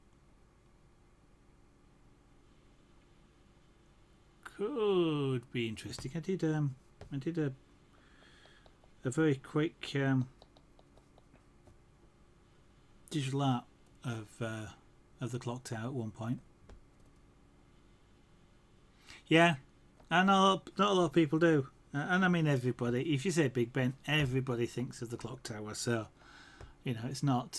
Could be interesting. I did a very quick digital art of the clock tower at one point. Yeah, I know not a lot of people do, and I mean everybody. If you say Big Ben, everybody thinks of the clock tower. So, you know, it's not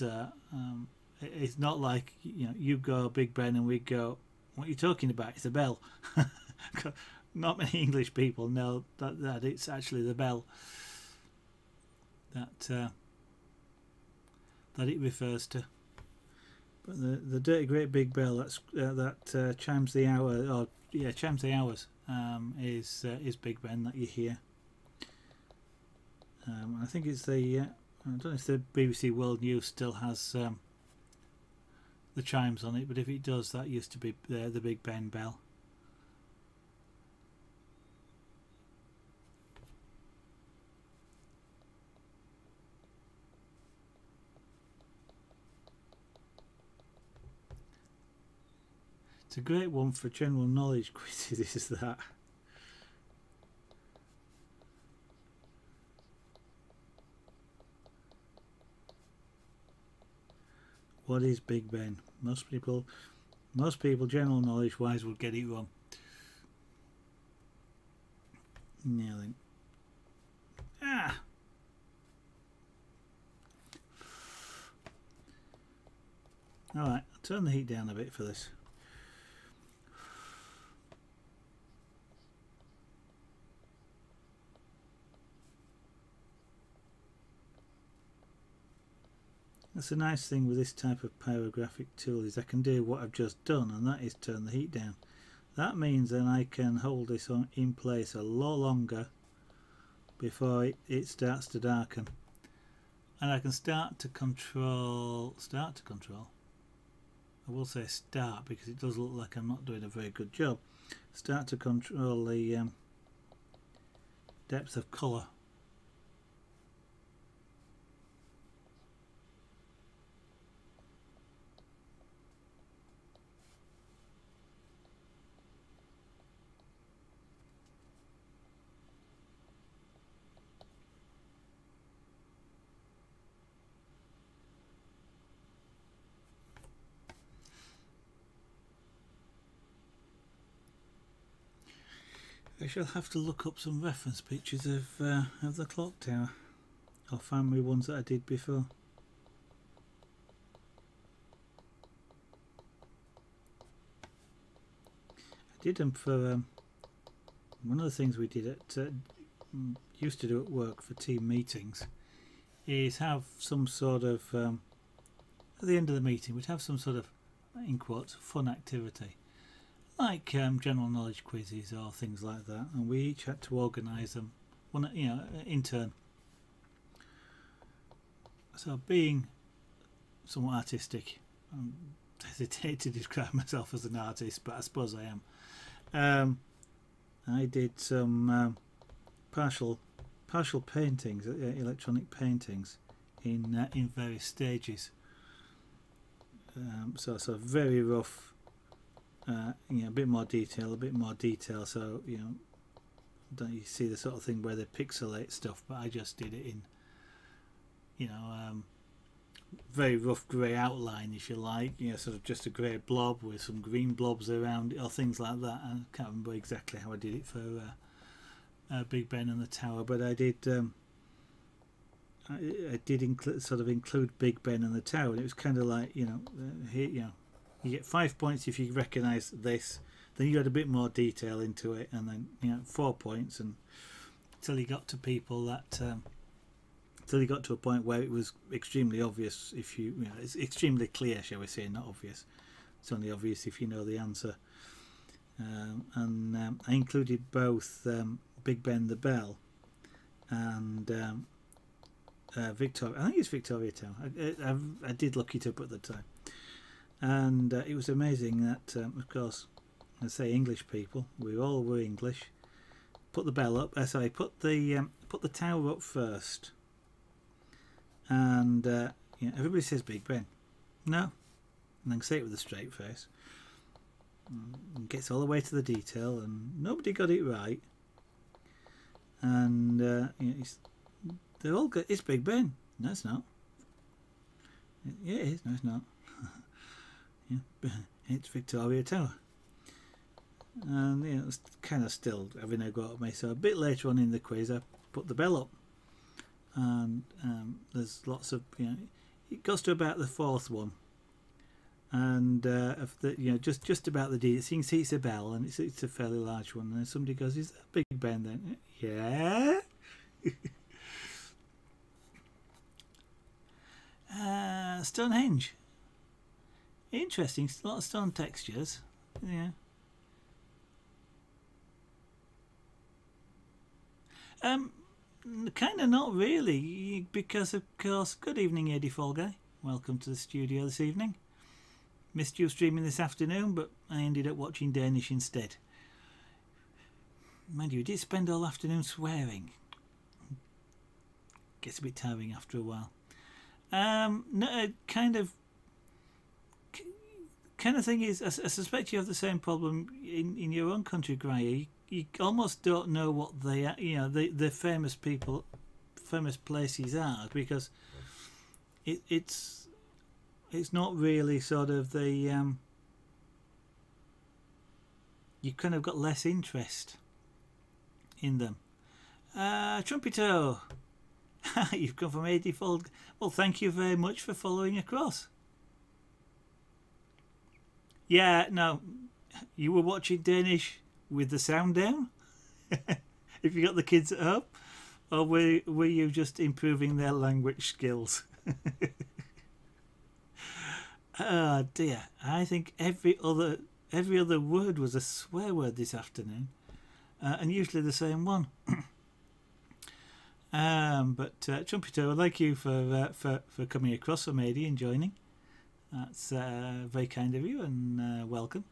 like, you know, you go Big Ben and we go, what are you talking about? It's a bell. Not many English people know that it's actually the bell that it refers to. But the dirty great big bell that chimes the hour, or chimes the hours, is Big Ben that you hear. I think it's the I don't know if the BBC World News still has the chimes on it, but if it does, that used to be the Big Ben bell. It's a great one for general knowledge quizzes, is that. What is Big Ben? Most people general knowledge wise would get it wrong. Yeah, then. Alright, I'll turn the heat down a bit for this. That's a nice thing with this type of pyrographic tool, is I can do what I've just done, and that is turn the heat down. That means then I can hold this in place a lot longer before it starts to darken, and I can start to control. I will say start because it does look like I'm not doing a very good job. Start to control the depth of colour. I shall have to look up some reference pictures of the clock tower, or find me ones that I did before. I did them for one of the things we did at used to do at work for team meetings is have some sort of at the end of the meeting we'd have some sort of, in quotes, fun activity, like general knowledge quizzes or things like that, and we each had to organise them, one, in turn. So, being somewhat artistic, I hesitate to describe myself as an artist, but I suppose I am. I did some partial paintings, electronic paintings, in various stages. So very rough. A bit more detail, so don't you see the sort of thing where they pixelate stuff, but I just did it in very rough grey outline, if you like, sort of just a grey blob with some green blobs around it or things like that. I can't remember exactly how I did it for Big Ben and the tower, but I did include Big Ben and the tower, and it was kind of like, here, you get 5 points if you recognise this, then you add a bit more detail into it, and then 4 points, and until you got to people that until you got to a point where it was extremely obvious. If it's extremely clear, shall we say, not obvious. It's only obvious if you know the answer. I included both Big Ben the Bell and Victoria. I think it's Victoria Tower. I did look it up at the time. And it was amazing that, of course, I say English people, we all were English. Put the bell up. Put the tower up first. And everybody says Big Ben. No, and then say it with a straight face. And gets all the way to the detail, and nobody got it right. And they're all good. It's Big Ben. No, it's not. Yeah, it is. No, it's not. It's Victoria Tower. And it's kind of still having a go at me. So a bit later on in the quiz, I put the bell up, and there's lots of it goes to about the fourth one, and just about the D. So you can see it's a bell, and it's a fairly large one. And then somebody goes, "Is that Big Ben then?" Yeah. Stonehenge. Interesting, a lot of stone textures. Yeah. Kind of not really, because of course. Good evening, Eddie Folguy. Welcome to the studio this evening. Missed you streaming this afternoon, but I ended up watching Danish instead. Mind you, we did spend all afternoon swearing. Gets a bit tiring after a while. No, kind of kind of thing is, I suspect you have the same problem in your own country, Graham. You almost don't know what they are, you know, the famous people, famous places are, because it's not really sort of the you kind of got less interest in them. Trumpito, you've come from 80 fold. Well, thank you very much for following across. Yeah, no, you were watching Danish with the sound down? If you got the kids at home? Or were you just improving their language skills? Oh dear, I think every other word was a swear word this afternoon. And usually the same one. But Trumpito, I'd like you for coming across from AD and joining. That's very kind of you, and welcome.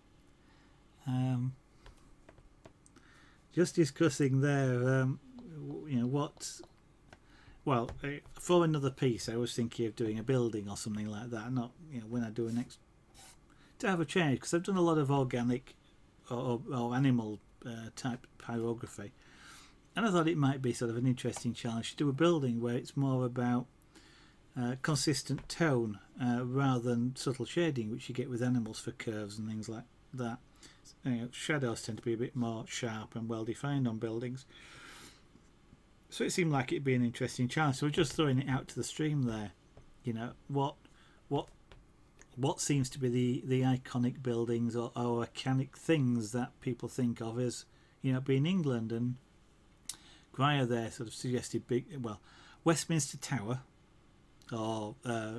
Just discussing there, you know, what. Well, for another piece, I was thinking of doing a building or something like that. Not, you know, when I do a next, to have a change, because I've done a lot of organic or animal type pyrography, and I thought it might be sort of an interesting challenge to do a building where it's more about consistent tone rather than subtle shading, which you get with animals for curves and things like that. You know, shadows tend to be a bit more sharp and well defined on buildings, so it seemed like it'd be an interesting challenge. So we're just throwing it out to the stream there. You know, what seems to be the iconic buildings or iconic things that people think of as, you know, being England. And Gryer there sort of suggested Westminster Tower, or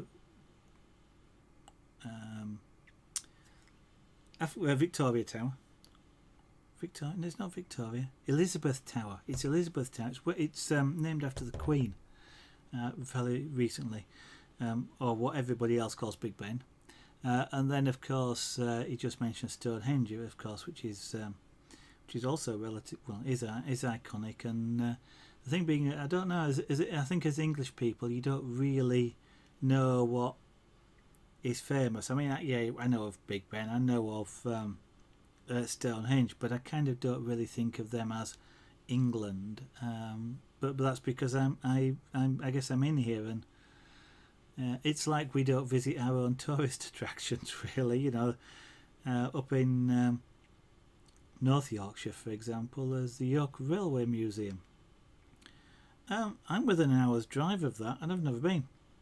Victoria Tower. Victoria? No, it's not Victoria. Elizabeth Tower. It's Elizabeth Tower. It's named after the Queen, fairly recently, or what everybody else calls Big Ben. And then, of course, he just mentioned Stonehenge, of course, which is also relative. Well, is iconic. And the thing being, I don't know. I think as English people, you don't really know what is famous. I mean, yeah, I know of Big Ben. I know of Stonehenge, but I kind of don't really think of them as England. But that's because I guess I'm in here, and it's like we don't visit our own tourist attractions, really. You know, up in North Yorkshire, for example, there's the York Railway Museum. I'm within an hour's drive of that, and I've never been.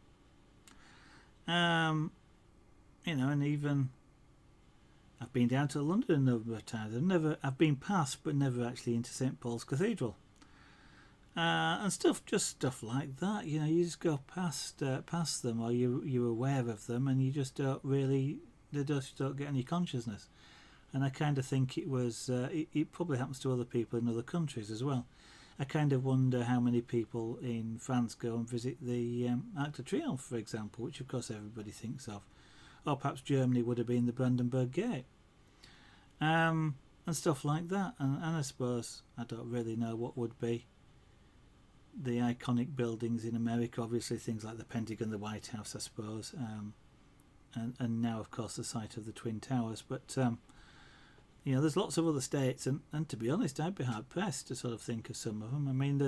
You know, and even I've been down to London a number of times. I've been past, but never actually into St Paul's Cathedral. And just stuff like that. You know, you just go past them, or you're aware of them, and you just don't really, they just don't get any consciousness. And I kind of think it was, it probably happens to other people in other countries as well. I kind of wonder how many people in France go and visit the Arc de Triomphe, for example, which of course everybody thinks of. Or perhaps Germany would have been the Brandenburg Gate. And stuff like that. And I suppose I don't really know what would be the iconic buildings in America. Obviously things like the Pentagon, the White House, I suppose. And now, of course, the site of the Twin Towers. But you know, there's lots of other states, and to be honest, I'd be hard pressed to sort of think of some of them. I mean,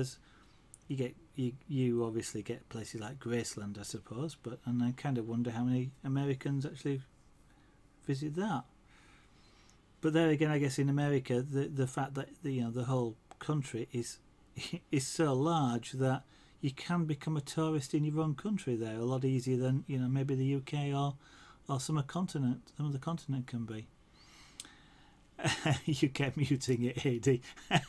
you obviously get places like Graceland, I suppose, and I kind of wonder how many Americans actually visit that. But there again, I guess in America, the fact that the whole country is so large that you can become a tourist in your own country there a lot easier than, you know, maybe the UK or some other continent can be. You kept muting it, AD.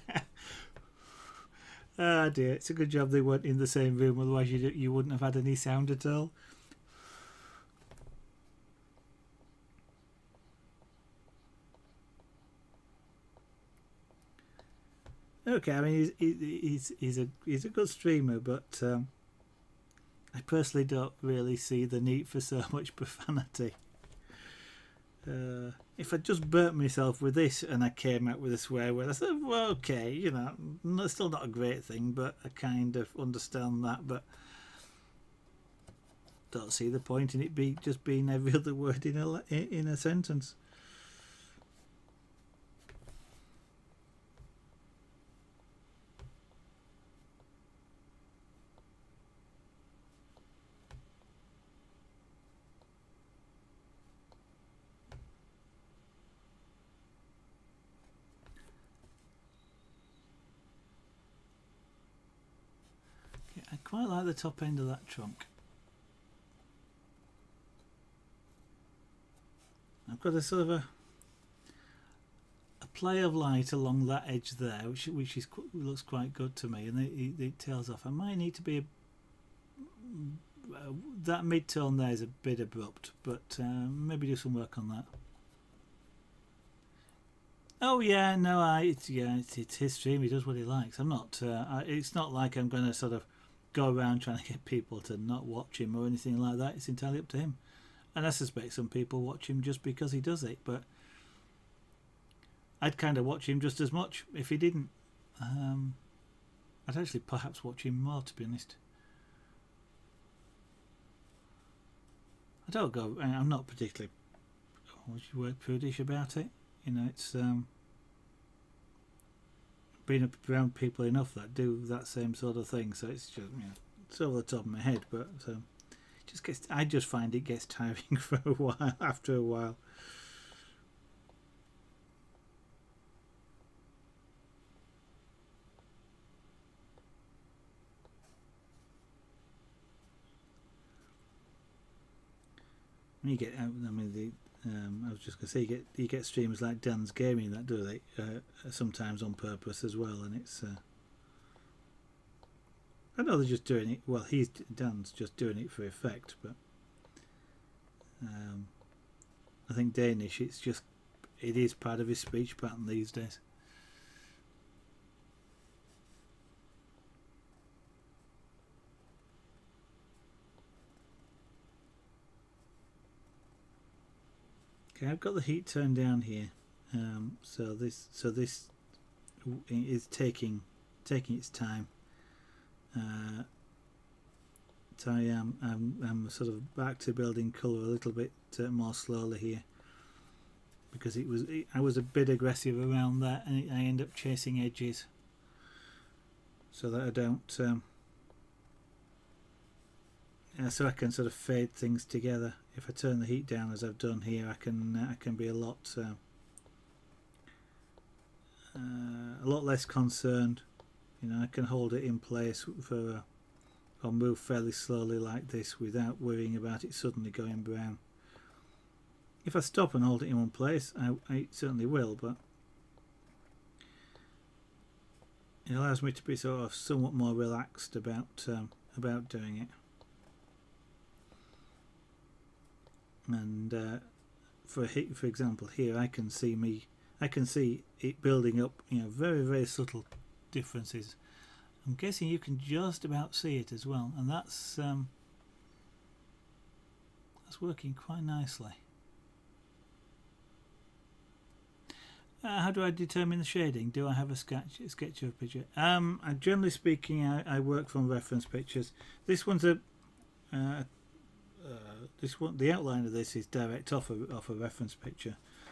Oh dear, it's a good job they weren't in the same room, otherwise you wouldn't have had any sound at all. Okay, I mean he's a good streamer, but I personally don't really see the need for so much profanity. If I just burnt myself with this and I came out with a swear word, I said, well, okay, you know, it's still not a great thing, but I kind of understand that. But don't see the point in it just being every other word in a sentence. I quite like the top end of that trunk. I've got a sort of a play of light along that edge there, which looks quite good to me, and it tails off. I might need to be that mid-tone there is a bit abrupt, but maybe do some work on that. Oh yeah, no, it's his stream. He does what he likes. I'm not. It's not like I'm going to sort of go around trying to get people to not watch him or anything like that. It's entirely up to him, and I suspect some people watch him just because he does it, but I'd kind of watch him just as much if he didn't. I'd actually perhaps watch him more, to be honest. I'm not particularly prudish about it, you know. It's been around people enough that do that same sort of thing, so it's just, you know, it's over the top of my head. But I just find it gets tiring for a while. After a while. When you get, I mean, I was just going to say, you get streamers like Dan's Gaming that do it sometimes on purpose as well, and it's. I know they're just doing it. Well, Dan's just doing it for effect, but I think Danish. It is part of his speech pattern these days. Okay, I've got the heat turned down here, so this is taking its time. So I'm sort of back to building colour a little bit more slowly here, because I was a bit aggressive around that, and I end up chasing edges, so that I don't. So I can sort of fade things together. If I turn the heat down as I've done here, I can be a lot less concerned. You know, I can hold it in place or move fairly slowly like this without worrying about it suddenly going brown. If I stop and hold it in one place, I certainly will, but it allows me to be sort of somewhat more relaxed about doing it. And for example here, I can see it building up, you know, very, very subtle differences. I'm guessing you can just about see it as well, and that's working quite nicely. How do I determine the shading? Do I have a sketch of a picture? Generally speaking, I work from reference pictures. This one's the outline of this is direct off a reference picture,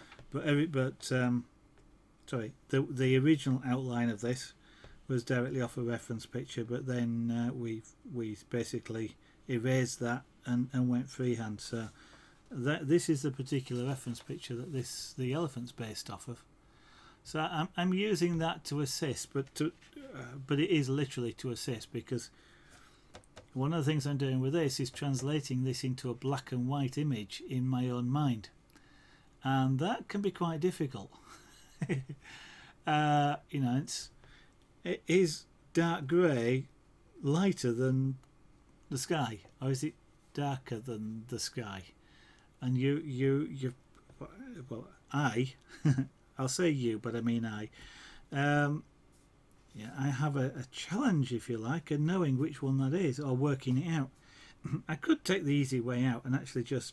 sorry, the original outline of this was directly off a reference picture, but then we basically erased that and went freehand. So this is the particular reference picture that the elephant's based off of. So I'm using that to assist, but it is literally to assist, because one of the things I'm doing with this is translating this into a black and white image in my own mind, and that can be quite difficult. You know, it is dark grey lighter than the sky, or is it darker than the sky? And well, I'll say you, but I mean I. Yeah, I have a challenge, if you like, in knowing which one that is, or working it out. I could take the easy way out and actually just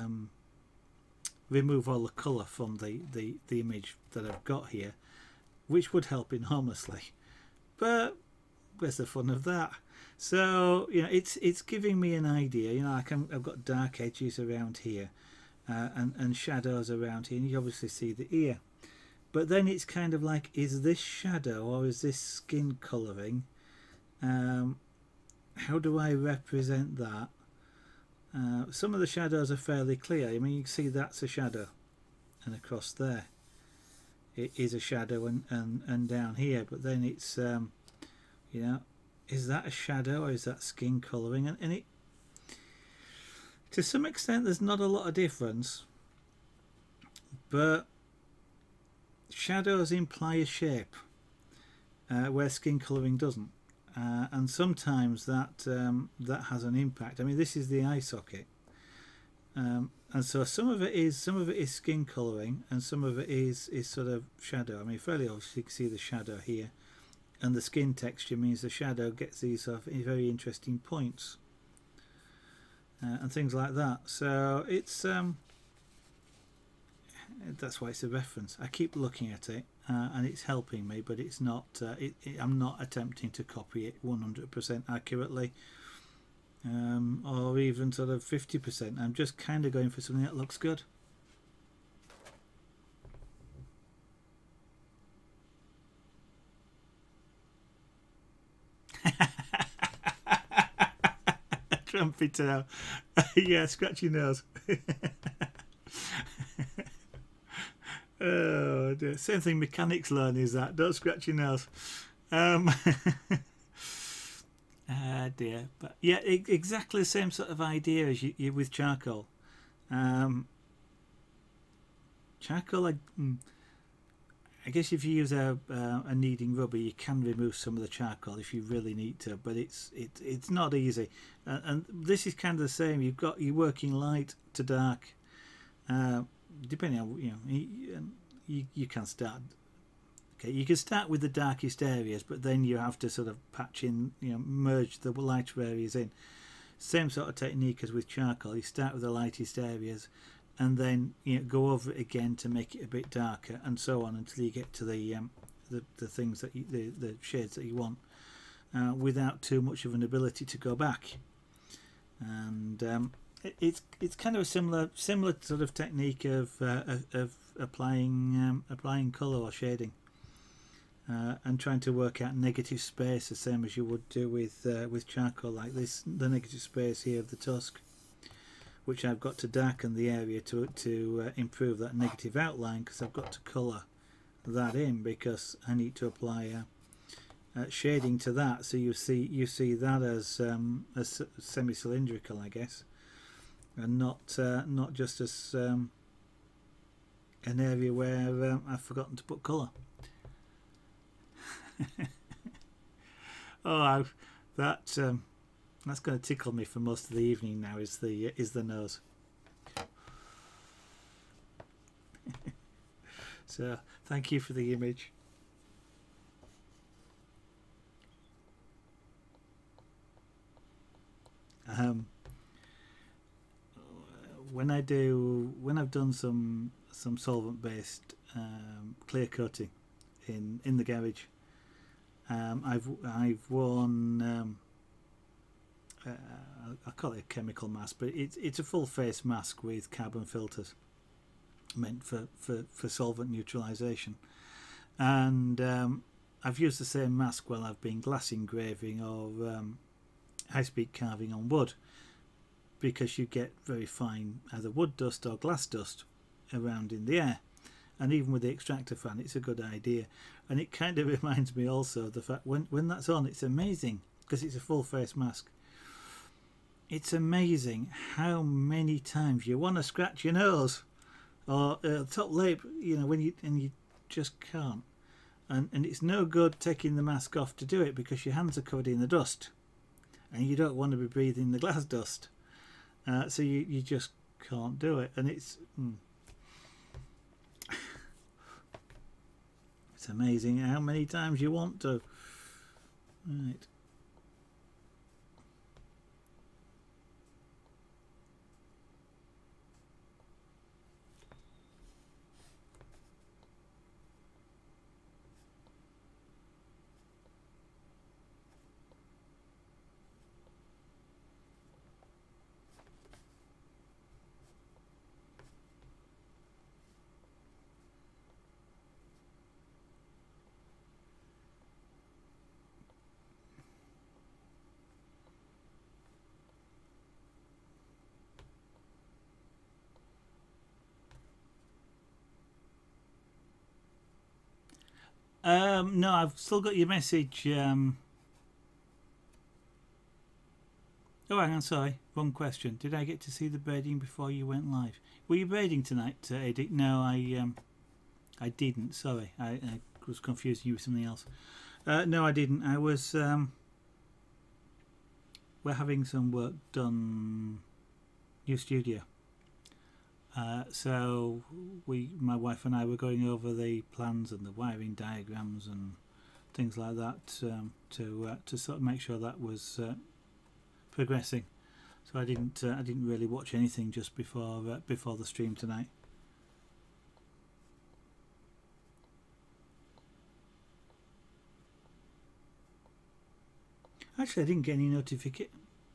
remove all the colour from the image that I've got here, which would help enormously. But where's the fun of that? So you know, it's giving me an idea. You know, I've got dark edges around here, and shadows around here, and you obviously see the ear. But then it's kind of like, is this shadow or is this skin colouring? How do I represent that? Some of the shadows are fairly clear. I mean, you can see that's a shadow, and across there it is a shadow, and down here. But then it's you know, is that a shadow or is that skin colouring? And it, to some extent, there's not a lot of difference, but shadows imply a shape where skin colouring doesn't, and sometimes that that has an impact. I mean, this is the eye socket, and so some of it is skin colouring, and some of it is sort of shadow. I mean, fairly obviously you can see the shadow here, and the skin texture means the shadow gets these sort of very interesting points and things like that. So it's that's why it's a reference. I keep looking at it and it's helping me, but it's not I'm not attempting to copy it 100% accurately, or even sort of 50%. I'm just kind of going for something that looks good. Trumpy tail. Yeah, scratch your nose. Oh dear. Same thing mechanics learn is that. Don't scratch your nose. Dear. But yeah, exactly the same sort of idea as you with charcoal. Charcoal, I guess if you use a kneading rubber, you can remove some of the charcoal if you really need to, but it's not easy. And this is kind of the same. You're working light to dark, depending on, you know, you can start. Okay, you can start with the darkest areas, but then you have to sort of patch in, you know, merge the lighter areas in. Same sort of technique as with charcoal. You start with the lightest areas, and then, you know, go over it again to make it a bit darker, and so on until you get to the things that the shades that you want, without too much of an ability to go back. And it's kind of a similar sort of technique of applying colour or shading, and trying to work out negative space, the same as you would do with charcoal, like this, the negative space here of the tusk, which I've got to darken the area to improve that negative outline, because I've got to colour that in, because I need to apply shading to that. So you see that as semi-cylindrical, I guess, and not just as an area where I've forgotten to put colour. Oh, that's going to tickle me for most of the evening now. Is the nose. So thank you for the image. When I've done some solvent based clear coating in the garage, I've worn I call it a chemical mask, but it's a full face mask with carbon filters meant for solvent neutralization, and I've used the same mask while I've been glass engraving or high-speed carving on wood, because you get very fine either wood dust or glass dust around in the air, and even with the extractor fan it's a good idea. And it kind of reminds me also of the fact when that's on, it's amazing, because it's a full face mask. It's amazing how many times you want to scratch your nose or top lip, you know, when you just can't, and it's no good taking the mask off to do it, because your hands are covered in the dust and you don't want to be breathing the glass dust, so you just can't do it. And it's it's amazing how many times you want to. Right. No, I've still got your message. Oh, hang on, sorry, wrong question. Did I get to see the braiding before you went live? Were you braiding tonight, Eddie? No, I didn't. Sorry, I was confusing you with something else. No, I didn't. I was. We're having some work done. New studio. So my wife and I, were going over the plans and the wiring diagrams and things like that to sort of make sure that was progressing. So I didn't really watch anything just before the stream tonight. Actually, I didn't get any notification.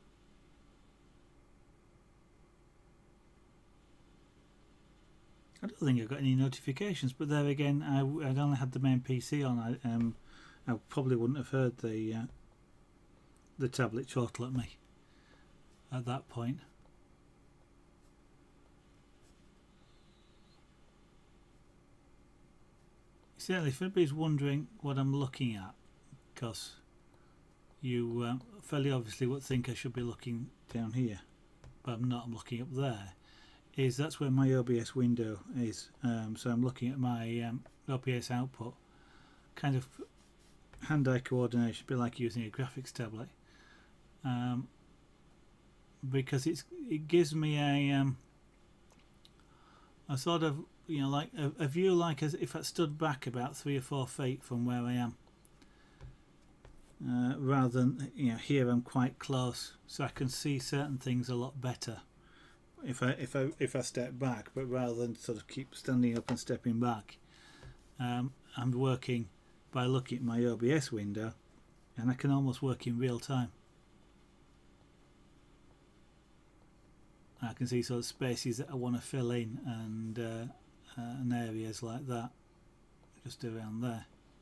I don't think I got any notifications, but there again, I'd only had the main PC on. I probably wouldn't have heard the tablet chortle at me at that point. Certainly, if anybody's wondering what I'm looking at, because you fairly obviously would think I should be looking down here, but I'm not. I'm looking up there. That's where my OBS window is. So I'm looking at my OBS output, kind of hand-eye coordination, a bit like using a graphics tablet, because it gives me a sort of, you know, like a view like as if I stood back about 3 or 4 feet from where I am, rather than, you know, here I'm quite close, so I can see certain things a lot better if I step back. But rather than sort of keep standing up and stepping back, I'm working by looking at my OBS window, and I can almost work in real time. I can see sort of spaces that I want to fill in and areas like that just around there.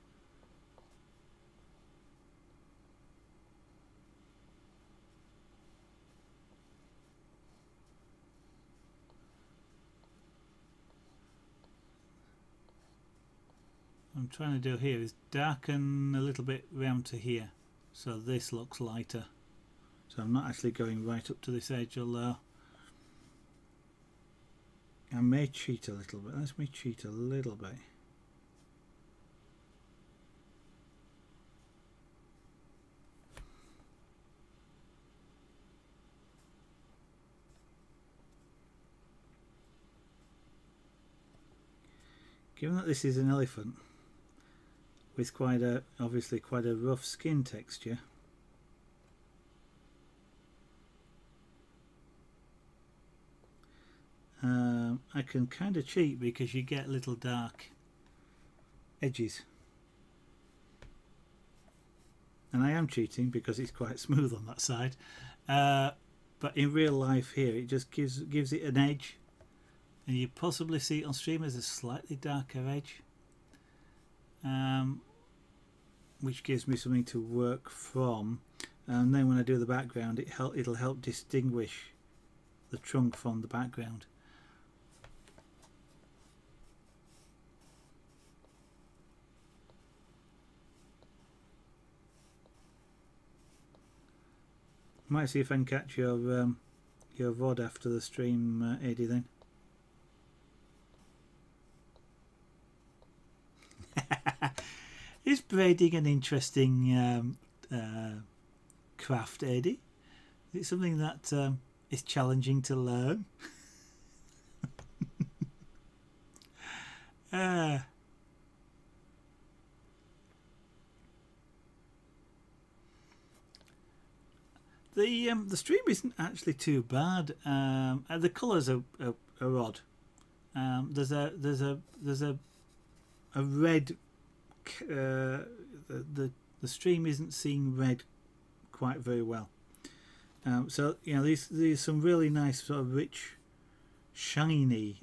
What I'm trying to do here is darken a little bit round to here, so this looks lighter. So I'm not actually going right up to this edge, although I may cheat a little bit. Let me cheat a little bit. Given that this is an elephant with obviously quite a rough skin texture, I can kind of cheat because you get little dark edges, and I am cheating because it's quite smooth on that side, but in real life here it just gives it an edge, and you possibly see it on stream as a slightly darker edge, which gives me something to work from. And then when I do the background, it'll help distinguish the trunk from the background. Might see if I can catch your VOD after the stream, Eddie, then. Is braiding an interesting craft, Eddie? Is it something that is challenging to learn? The stream isn't actually too bad. The colours are odd. There's a red. The stream isn't seeing red quite very well. So you know, there's some really nice sort of rich, shiny,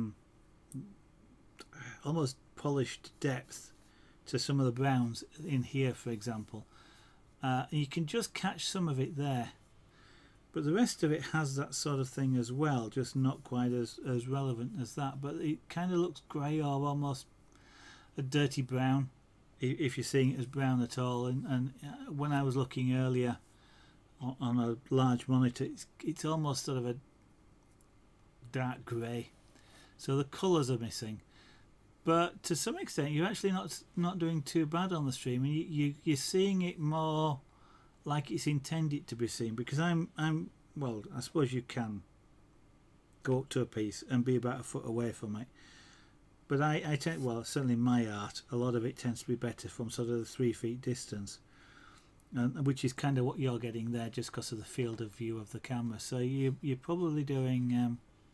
almost polished depth to some of the browns in here, for example. You can just catch some of it there, but the rest of it has that sort of thing as well, just not quite as relevant as that. But it kind of looks grey or almost a dirty brown if you're seeing it as brown at all. And when I was looking earlier on a large monitor, it's almost sort of a dark grey, so the colours are missing. But to some extent, you're actually not doing too bad on the stream, and you're seeing it more like it's intended to be seen. Because I'm well, I suppose you can go up to a piece and be about a foot away from it, but I tend, well, certainly my art, a lot of it tends to be better from sort of the 3 feet distance, and which is kind of what you're getting there, just because of the field of view of the camera. So you're probably doing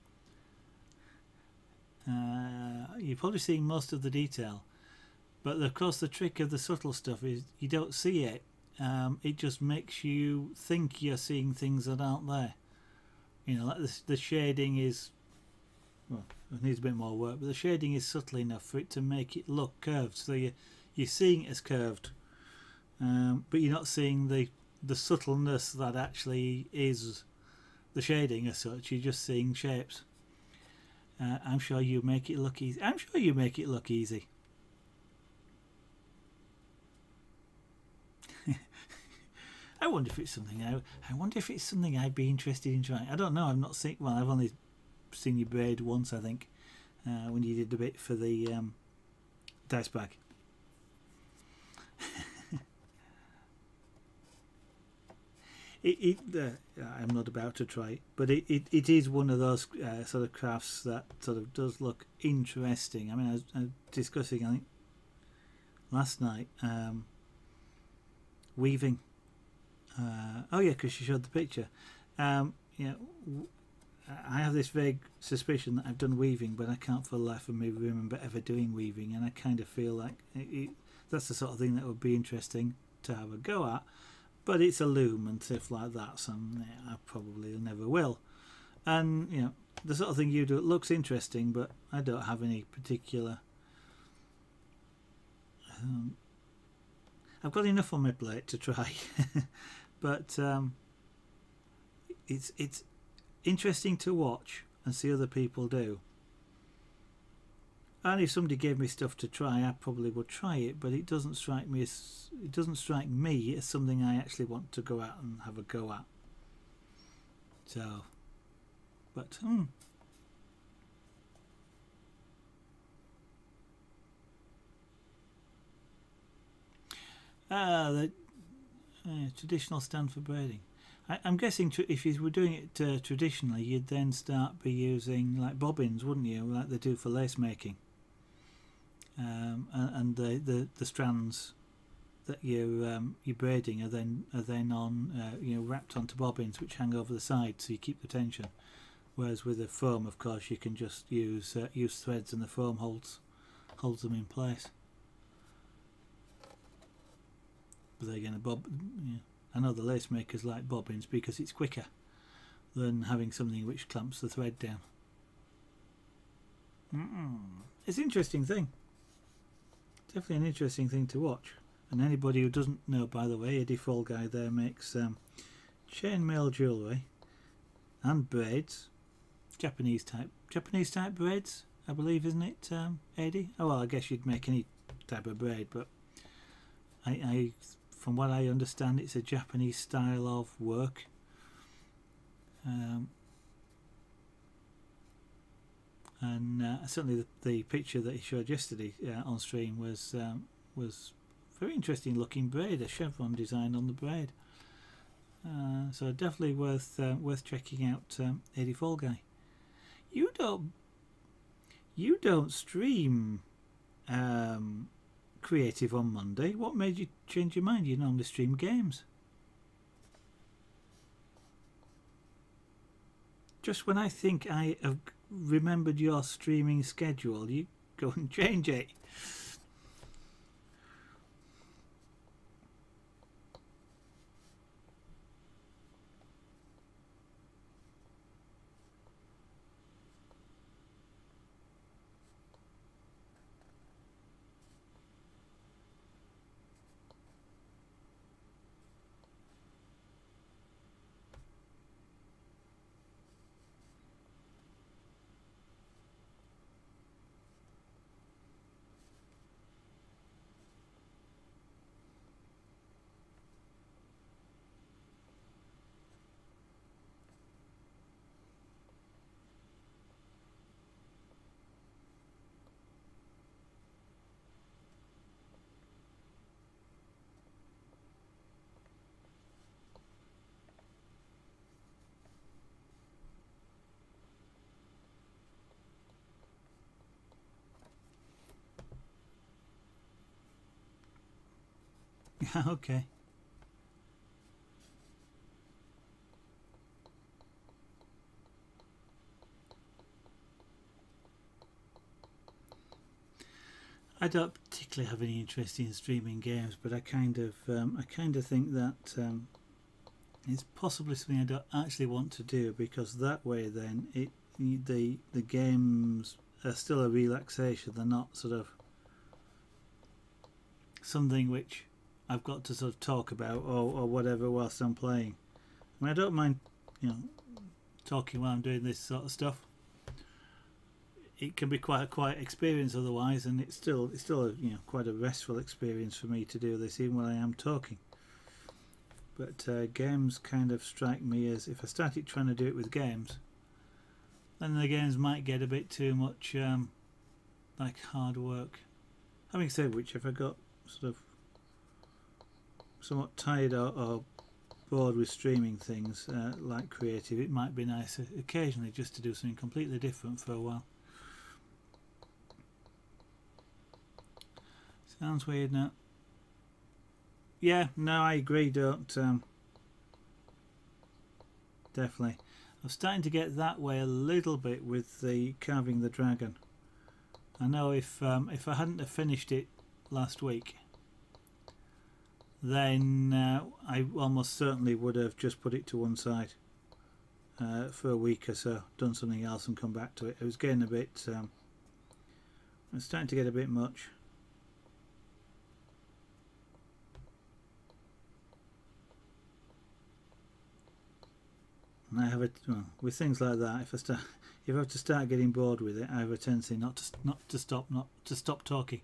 you're probably seeing most of the detail, but of course the trick of the subtle stuff is you don't see it. It just makes you think you're seeing things that aren't there. You know, like the shading is, well, it needs a bit more work, but the shading is subtle enough for it to make it look curved. So you're seeing it as curved, but you're not seeing the subtleness that actually is the shading as such. You're just seeing shapes. I'm sure you make it look easy. I'm sure you make it look easy. I wonder if it's something I wonder if it's something I'd be interested in trying. I don't know. I've not seen. Well, I've only seen you braid once, I think, when you did a bit for the dice bag. I'm not about to try it, but it is one of those sort of crafts that sort of does look interesting. I mean, I was discussing, I think, last night, weaving. Oh yeah, because you showed the picture. Yeah, I have this vague suspicion that I've done weaving, but I can't for the life of me remember ever doing weaving, and I kind of feel like that's the sort of thing that would be interesting to have a go at. But it's a loom and stuff like that, so I probably never will. And you know, the sort of thing you do, it looks interesting, but I don't have any particular. I've got enough on my plate to try, but it's interesting to watch and see other people do. And if somebody gave me stuff to try, I probably would try it, but it doesn't strike me as something I actually want to go out and have a go at. So, but the traditional stand for braiding. I'm guessing if you were doing it traditionally, you'd then start by using like bobbins, wouldn't you, like they do for lace making. And the strands that you're braiding are then on wrapped onto bobbins which hang over the side, so you keep the tension. Whereas with a foam, of course, you can just use threads, and the foam holds them in place. But then again, I know the lace makers like bobbins because it's quicker than having something which clamps the thread down. It's an interesting thing. Definitely an interesting thing to watch. And anybody who doesn't know, by the way, Eddie Fall Guy there makes chainmail jewellery and braids, Japanese type braids, I believe, isn't it, Eddie? Oh well, I guess you'd make any type of braid, but I from what I understand, it's a Japanese style of work. And certainly the picture that he showed yesterday on stream was very interesting looking braid, a chevron design on the braid. So definitely worth checking out, Eddie Fall Guy. You don't stream creative on Monday. What made you change your mind? You normally stream games. Just when I think I have remembered your streaming schedule, you go and change it. Okay. I don't particularly have any interest in streaming games, but I kind of think that it's possibly something I don't actually want to do, because that way then the games are still a relaxation. They're not sort of something which I've got to sort of talk about or whatever whilst I'm playing. I mean, I don't mind, you know, talking while I'm doing this sort of stuff. It can be quite a quiet experience otherwise, and it's still a, you know, quite a restful experience for me to do this even when I am talking. But games kind of strike me as, if I started trying to do it with games, then the games might get a bit too much like hard work. Having said which, if I got sort of somewhat tired or bored with streaming things like creative, it might be nice occasionally just to do something completely different for a while. Sounds weird now. Yeah, no, I agree. Don't definitely. I'm starting to get that way a little bit with the carving the dragon. I know if I hadn't have finished it last week, then I almost certainly would have just put it to one side for a week or so, done something else and come back to it. It was getting a bit. It's starting to get a bit much. And I have with things like that. If I have to start getting bored with it, I have a tendency not to stop talking.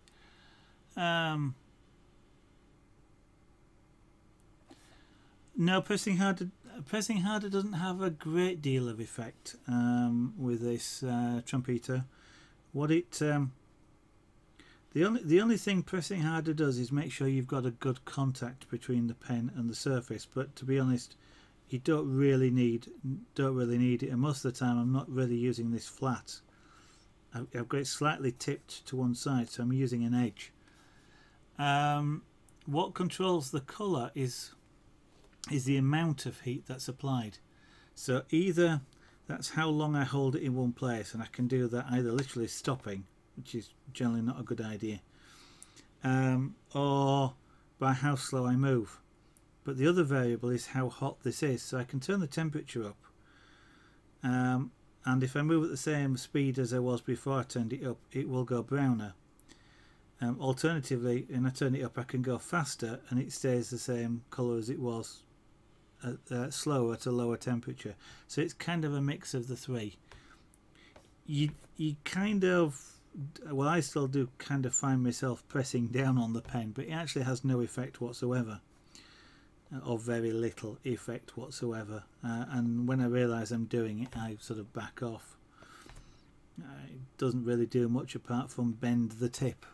No, pressing harder doesn't have a great deal of effect with this trumpeter. What it the only thing pressing harder does is make sure you've got a good contact between the pen and the surface. But to be honest, you don't really need it, and most of the time I'm not really using this flat. I've got it slightly tipped to one side, so I'm using an edge. What controls the colour is the amount of heat that's applied. So either that's how long I hold it in one place, and I can do that either literally stopping, which is generally not a good idea, or by how slow I move. But the other variable is how hot this is, so I can turn the temperature up, and if I move at the same speed as I was before I turned it up, it will go browner. Alternatively, when I turn it up, I can go faster and it stays the same colour as it was slower at a lower temperature. So it's kind of a mix of the three. You kind of, well, I still do kind of find myself pressing down on the pen, but it actually has no effect whatsoever, or very little effect whatsoever. And when I realise I'm doing it, I sort of back off. It doesn't really do much apart from bend the tip.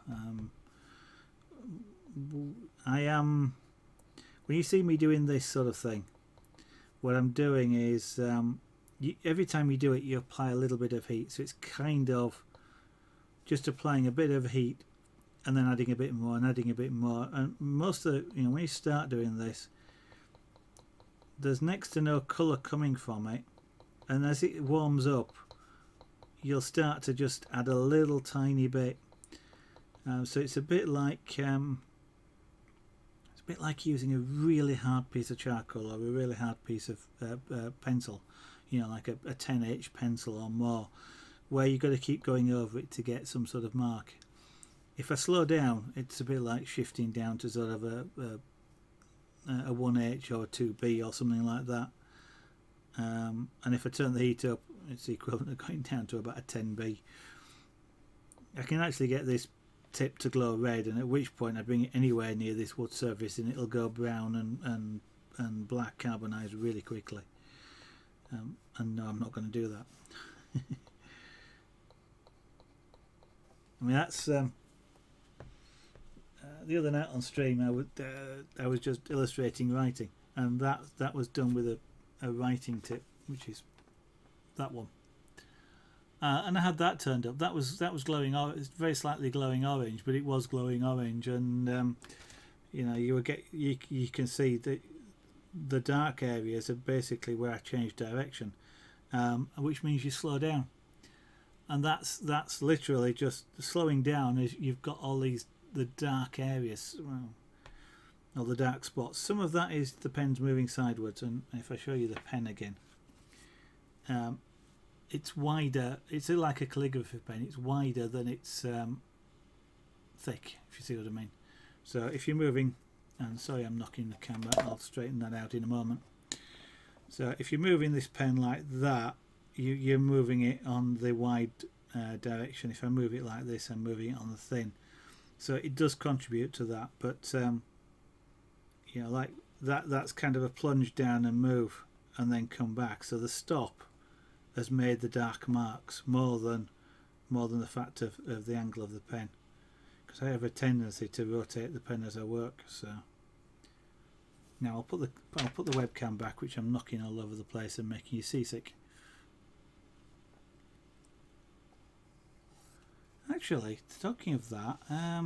When you see me doing this sort of thing, what I'm doing is every time you do it, you apply a little bit of heat. So it's kind of just applying a bit of heat and then adding a bit more and adding a bit more. And most of when you start doing this, there's next to no colour coming from it, and as it warms up, you'll start to just add a little tiny bit. So it's a bit like using a really hard piece of charcoal or a really hard piece of pencil, like a 10H pencil or more, where you've got to keep going over it to get some sort of mark. If I slow down, it's a bit like shifting down to sort of a 1H or a 2B or something like that. And if I turn the heat up, it's the equivalent of going down to about a 10B. I can actually get this tip to glow red, and at which point I bring it anywhere near this wood surface and it'll go brown and black carbonized really quickly. And no, I'm not going to do that. I mean, that's the other night on stream I was just illustrating writing, and that was done with a writing tip, which is that one, and I had that turned up. That was glowing orange. It's very slightly glowing orange, but it was glowing orange, and you know, you can see that the dark areas are basically where I change direction, which means you slow down, and that's literally just slowing down. Is you've got all the dark areas, well, all the dark spots. Some of that is the pen's moving sideways, and if I show you the pen again, it's wider. It's like a calligraphy pen. It's wider than it's thick, if you see what I mean. So if you're moving, and sorry I'm knocking the camera, I'll straighten that out in a moment. So if you're moving this pen like that, you're moving it on the wide direction. If I move it like this, I'm moving it on the thin. So it does contribute to that, but you know, like that's kind of a plunge down and move and then come back. So the stop has made the dark marks more than the fact of the angle of the pen, because I have a tendency to rotate the pen as I work. So now I'll put the webcam back, which I'm knocking all over the place and making you seasick. Actually, talking of that,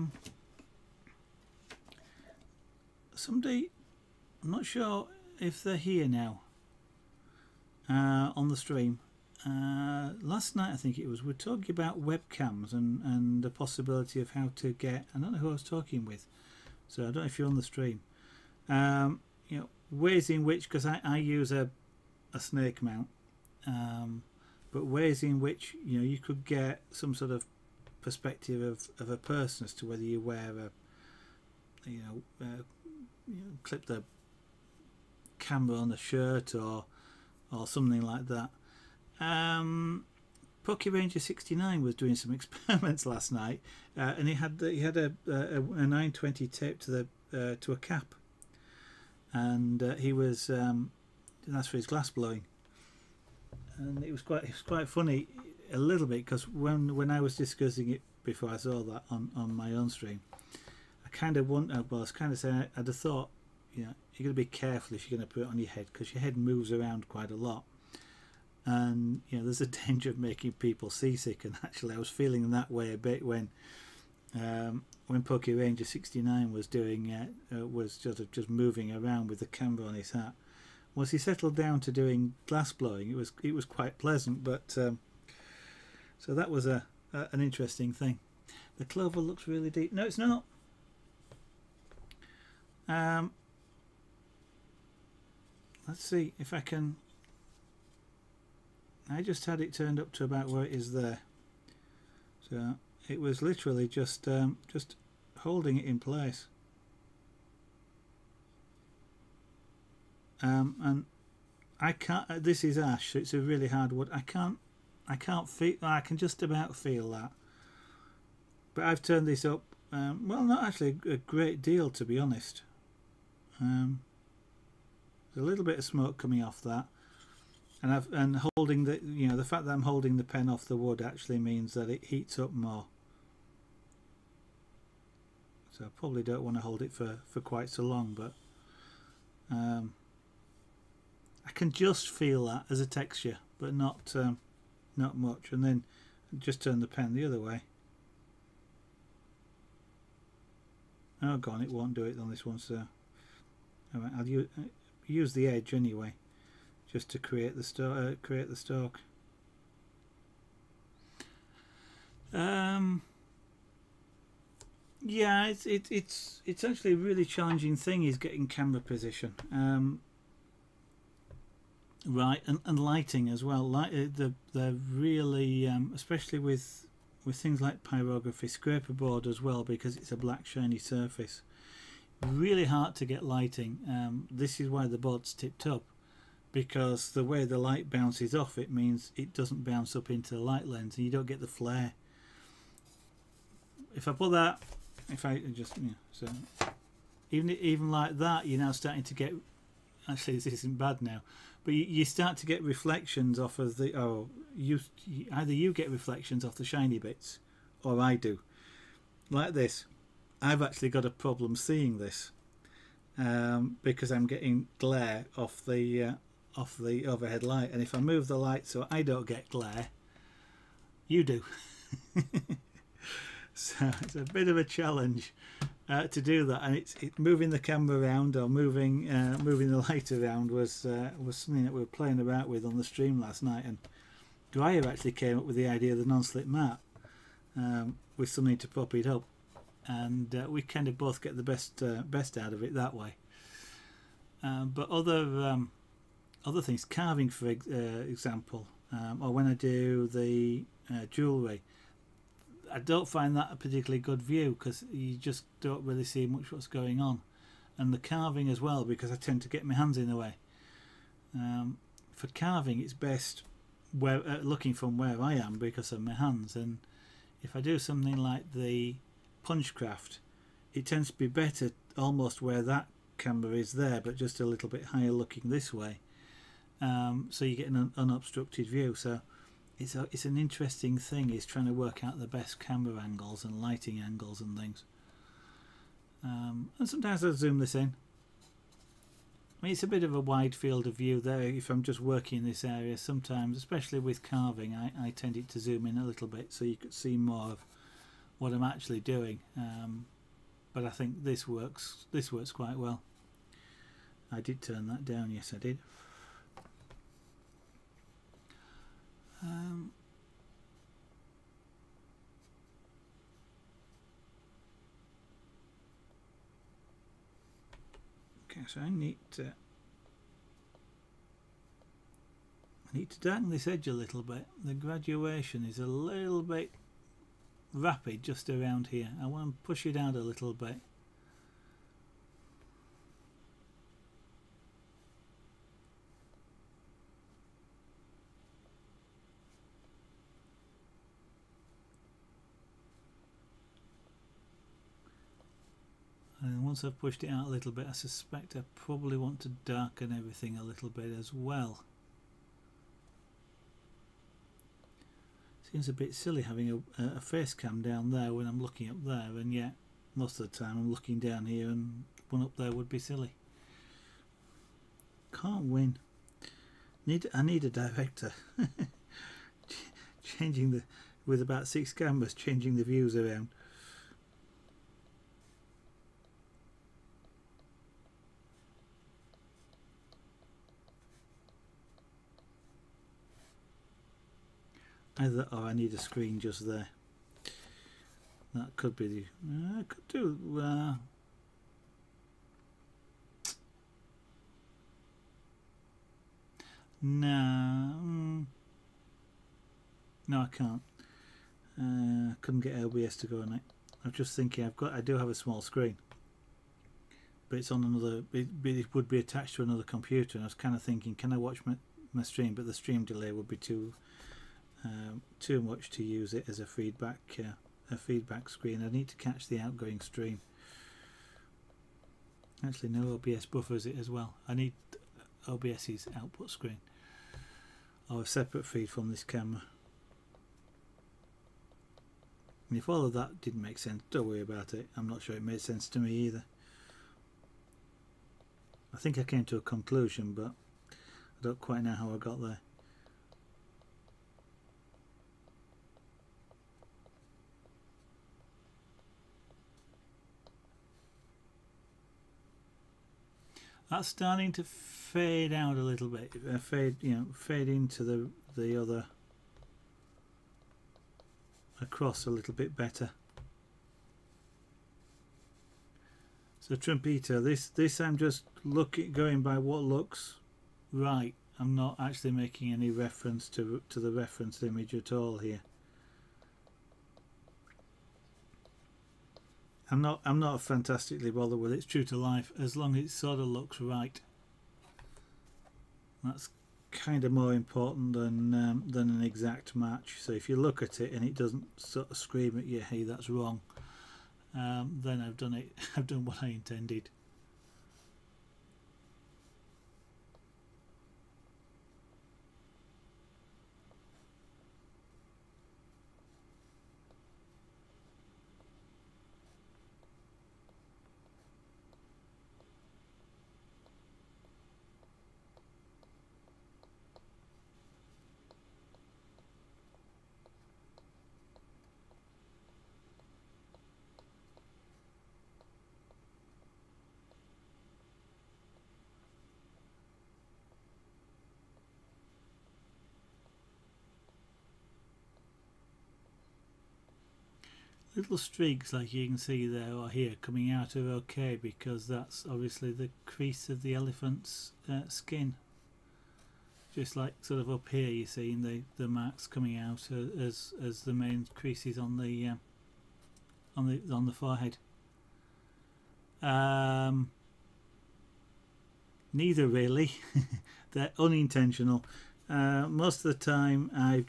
somebody, I'm not sure if they're here now on the stream. Last night I think it was, we're talking about webcams and the possibility of how to get, I don't know who I was talking with, so I don't know if you're on the stream. You know, ways in which, because I use a snake mount, but ways in which, you know, you could get some sort of perspective of a person as to whether you wear clip the camera on the shirt or something like that. Pyrography 69 was doing some experiments last night, and he had a 920 taped to a cap, and he was that's for his glass blowing, and it was quite funny a little bit, because when I was discussing it before I saw that on my own stream, I kind of saying I'd have thought, you know, you're going to be careful if you're going to put it on your head, because your head moves around quite a lot, and you know, there's a danger of making people seasick. And actually I was feeling that way a bit when Pyrography 69 was doing was sort of just moving around with the camera on his hat. Once he settled down to doing glass blowing, it was quite pleasant, but so that was an interesting thing. The clover looks really deep. No, it's not. Let's see if I can. I just had it turned up to about where it is there. So it was literally just holding it in place. And I can't. This is ash, so it's a really hard wood. I can't feel. I can just about feel that. But I've turned this up. Well, not actually a great deal, to be honest. There's a little bit of smoke coming off that, and holding the, you know, the fact that I'm holding the pen off the wood actually means that it heats up more. So I probably don't want to hold it for quite so long, but I can just feel that as a texture, but not much. And then just turn the pen the other way. Oh, go on, it won't do it on this one, so alright, I'll use the edge anyway, just to create the stalk. Yeah, it's actually a really challenging thing, is getting camera position, right, and lighting as well. They're really, especially with things like pyrography, scraper board as well, because it's a black shiny surface, really hard to get lighting. This is why the board's tipped up, because the way the light bounces off it means it doesn't bounce up into the light lens and you don't get the flare. If I put that, if I just, you know, so even like that, you're now starting to get, actually this isn't bad now, but you start to get reflections off of the, either you get reflections off the shiny bits or I do. Like this, I've actually got a problem seeing this, because I'm getting glare off the overhead light, and if I move the light so I don't get glare, you do. So it's a bit of a challenge, to do that, and it's moving the camera around or moving the light around was something that we were playing about with on the stream last night, and Dwyer actually came up with the idea of the non-slip mat with something to prop it up, and we kind of both get the best out of it that way. But other things, carving for example, or when I do the jewellery, I don't find that a particularly good view because you just don't really see much what's going on, and the carving as well, because I tend to get my hands in the way. For carving, it's best looking from where I am because of my hands, and if I do something like the punchcraft, it tends to be better almost where that camera is there, but just a little bit higher looking this way, so you get an unobstructed view. So it's an interesting thing, is trying to work out the best camera angles and lighting angles and things. And sometimes I zoom this in. I mean, it's a bit of a wide field of view there. If I'm just working in this area, sometimes, especially with carving, I tend it to zoom in a little bit so you could see more of what I'm actually doing. But I think this works quite well. I did turn that down, yes I did. Okay, so I need to darken this edge a little bit. The graduation is a little bit rapid just around here. I want to push it out a little bit. And once I've pushed it out a little bit, I suspect I probably want to darken everything a little bit as well. Seems a bit silly having a face cam down there when I'm looking up there, and yet most of the time I'm looking down here, and one up there would be silly. Can't win. I need a director. With about 6 cameras, changing the views around. Either, or I need a screen just there. That could be the. I could do. No, I can't. I couldn't get OBS to go on it. I was just thinking, I do have a small screen, but it's on another. It would be attached to another computer, and I was kind of thinking, can I watch my stream? But the stream delay would be too much to use it as a feedback screen. I need to catch the outgoing stream. Actually, no, OBS buffers it as well. I need OBS's output screen or a separate feed from this camera. And if all of that didn't make sense, don't worry about it. I'm not sure it made sense to me either. I think I came to a conclusion, but I don't quite know how I got there. That's starting to fade out a little bit. Fade into the other across a little bit better. So Trumpito, this I'm just going by what looks right. I'm not actually making any reference to the reference image at all here. I'm not fantastically bothered with it. It's true to life as long as it sort of looks right. That's kind of more important than an exact match. So if you look at it and it doesn't sort of scream at you, hey, that's wrong, then I've done it. I've done what I intended. little streaks like you can see there or here coming out are okay, because that's obviously the crease of the elephant's skin. Just like sort of up here, you're seeing the marks coming out as the main creases on the forehead. Neither really. They're unintentional. Most of the time,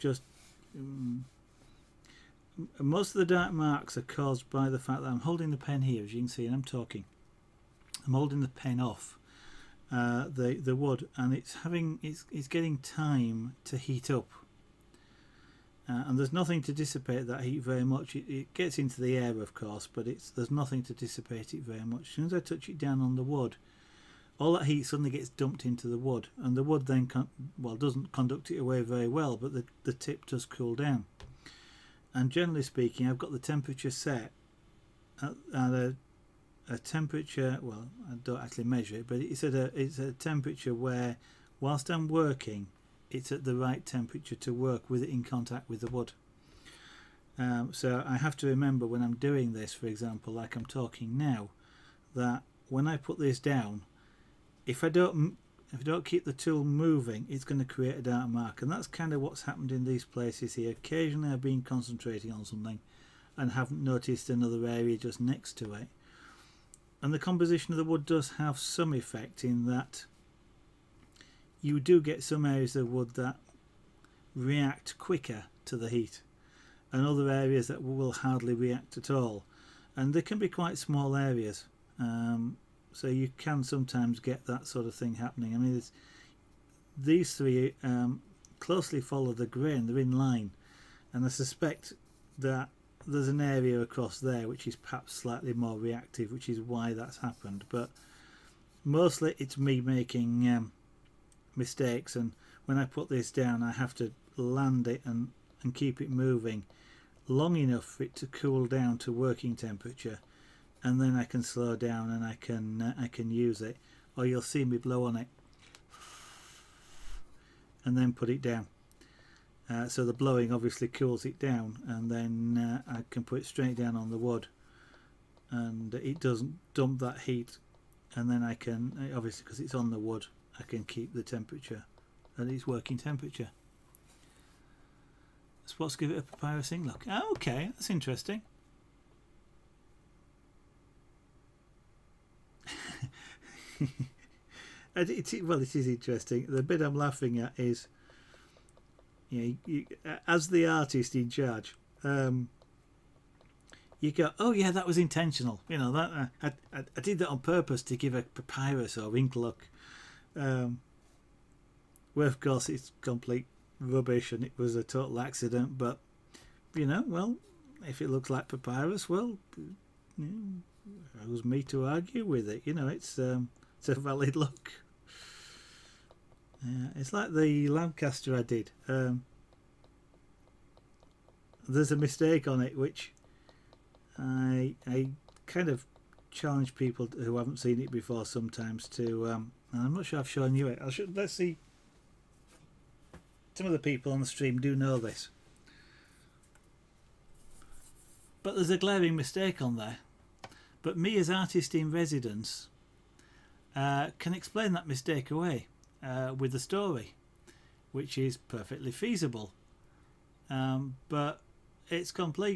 most of the dark marks are caused by the fact that I'm holding the pen here, as you can see, and I'm talking. I'm holding the pen off the wood, and it's getting time to heat up, and there's nothing to dissipate that heat very much. It gets into the air, of course, but there's nothing to dissipate it very much. As soon as I touch it down on the wood, all that heat suddenly gets dumped into the wood, and the wood then doesn't conduct it away very well, but the tip does cool down. And generally speaking, I've got the temperature set at a temperature, well, I don't actually measure it, but it's at a temperature where, whilst I'm working, it's at the right temperature to work with it in contact with the wood. So I have to remember when I'm doing this, for example, like I'm talking now, that when I put this down, if I don't keep the tool moving, it's going to create a dark mark, and that's kind of what's happened in these places here. Occasionally I've been concentrating on something and haven't noticed another area just next to it, and the composition of the wood does have some effect in that you do get some areas of wood that react quicker to the heat, and other areas that will hardly react at all, and they can be quite small areas. So you can sometimes get that sort of thing happening. I mean, these three closely follow the grain, they're in line, and I suspect that there's an area across there which is perhaps slightly more reactive, which is why that's happened. But mostly it's me making mistakes, and when I put this down I have to land it and keep it moving long enough for it to cool down to working temperature, and then I can slow down and I can use it, or you'll see me blow on it and then put it down. So the blowing obviously cools it down, and then I can put it straight down on the wood, and it doesn't dump that heat, and then I can, obviously because it's on the wood, I can keep the temperature at its working temperature. So let's give it a papyrus ink look. Oh, okay, that's interesting. Well, it is interesting. The bit I'm laughing at is, you as the artist in charge, you go, oh yeah, that was intentional. You know, that I did that on purpose to give a papyrus or ink look. Where of course it's complete rubbish and it was a total accident. But you know, well, if it looks like papyrus, well, it was me to argue with it. You know, it's a valid look. It's like the Lancaster I did. There's a mistake on it which I kind of challenge people who haven't seen it before sometimes to. And I'm not sure I've shown you it. Let's see. Some of the people on the stream do know this, but there's a glaring mistake on there. But me as artist in residence can explain that mistake away with a story, which is perfectly feasible, but it's complete.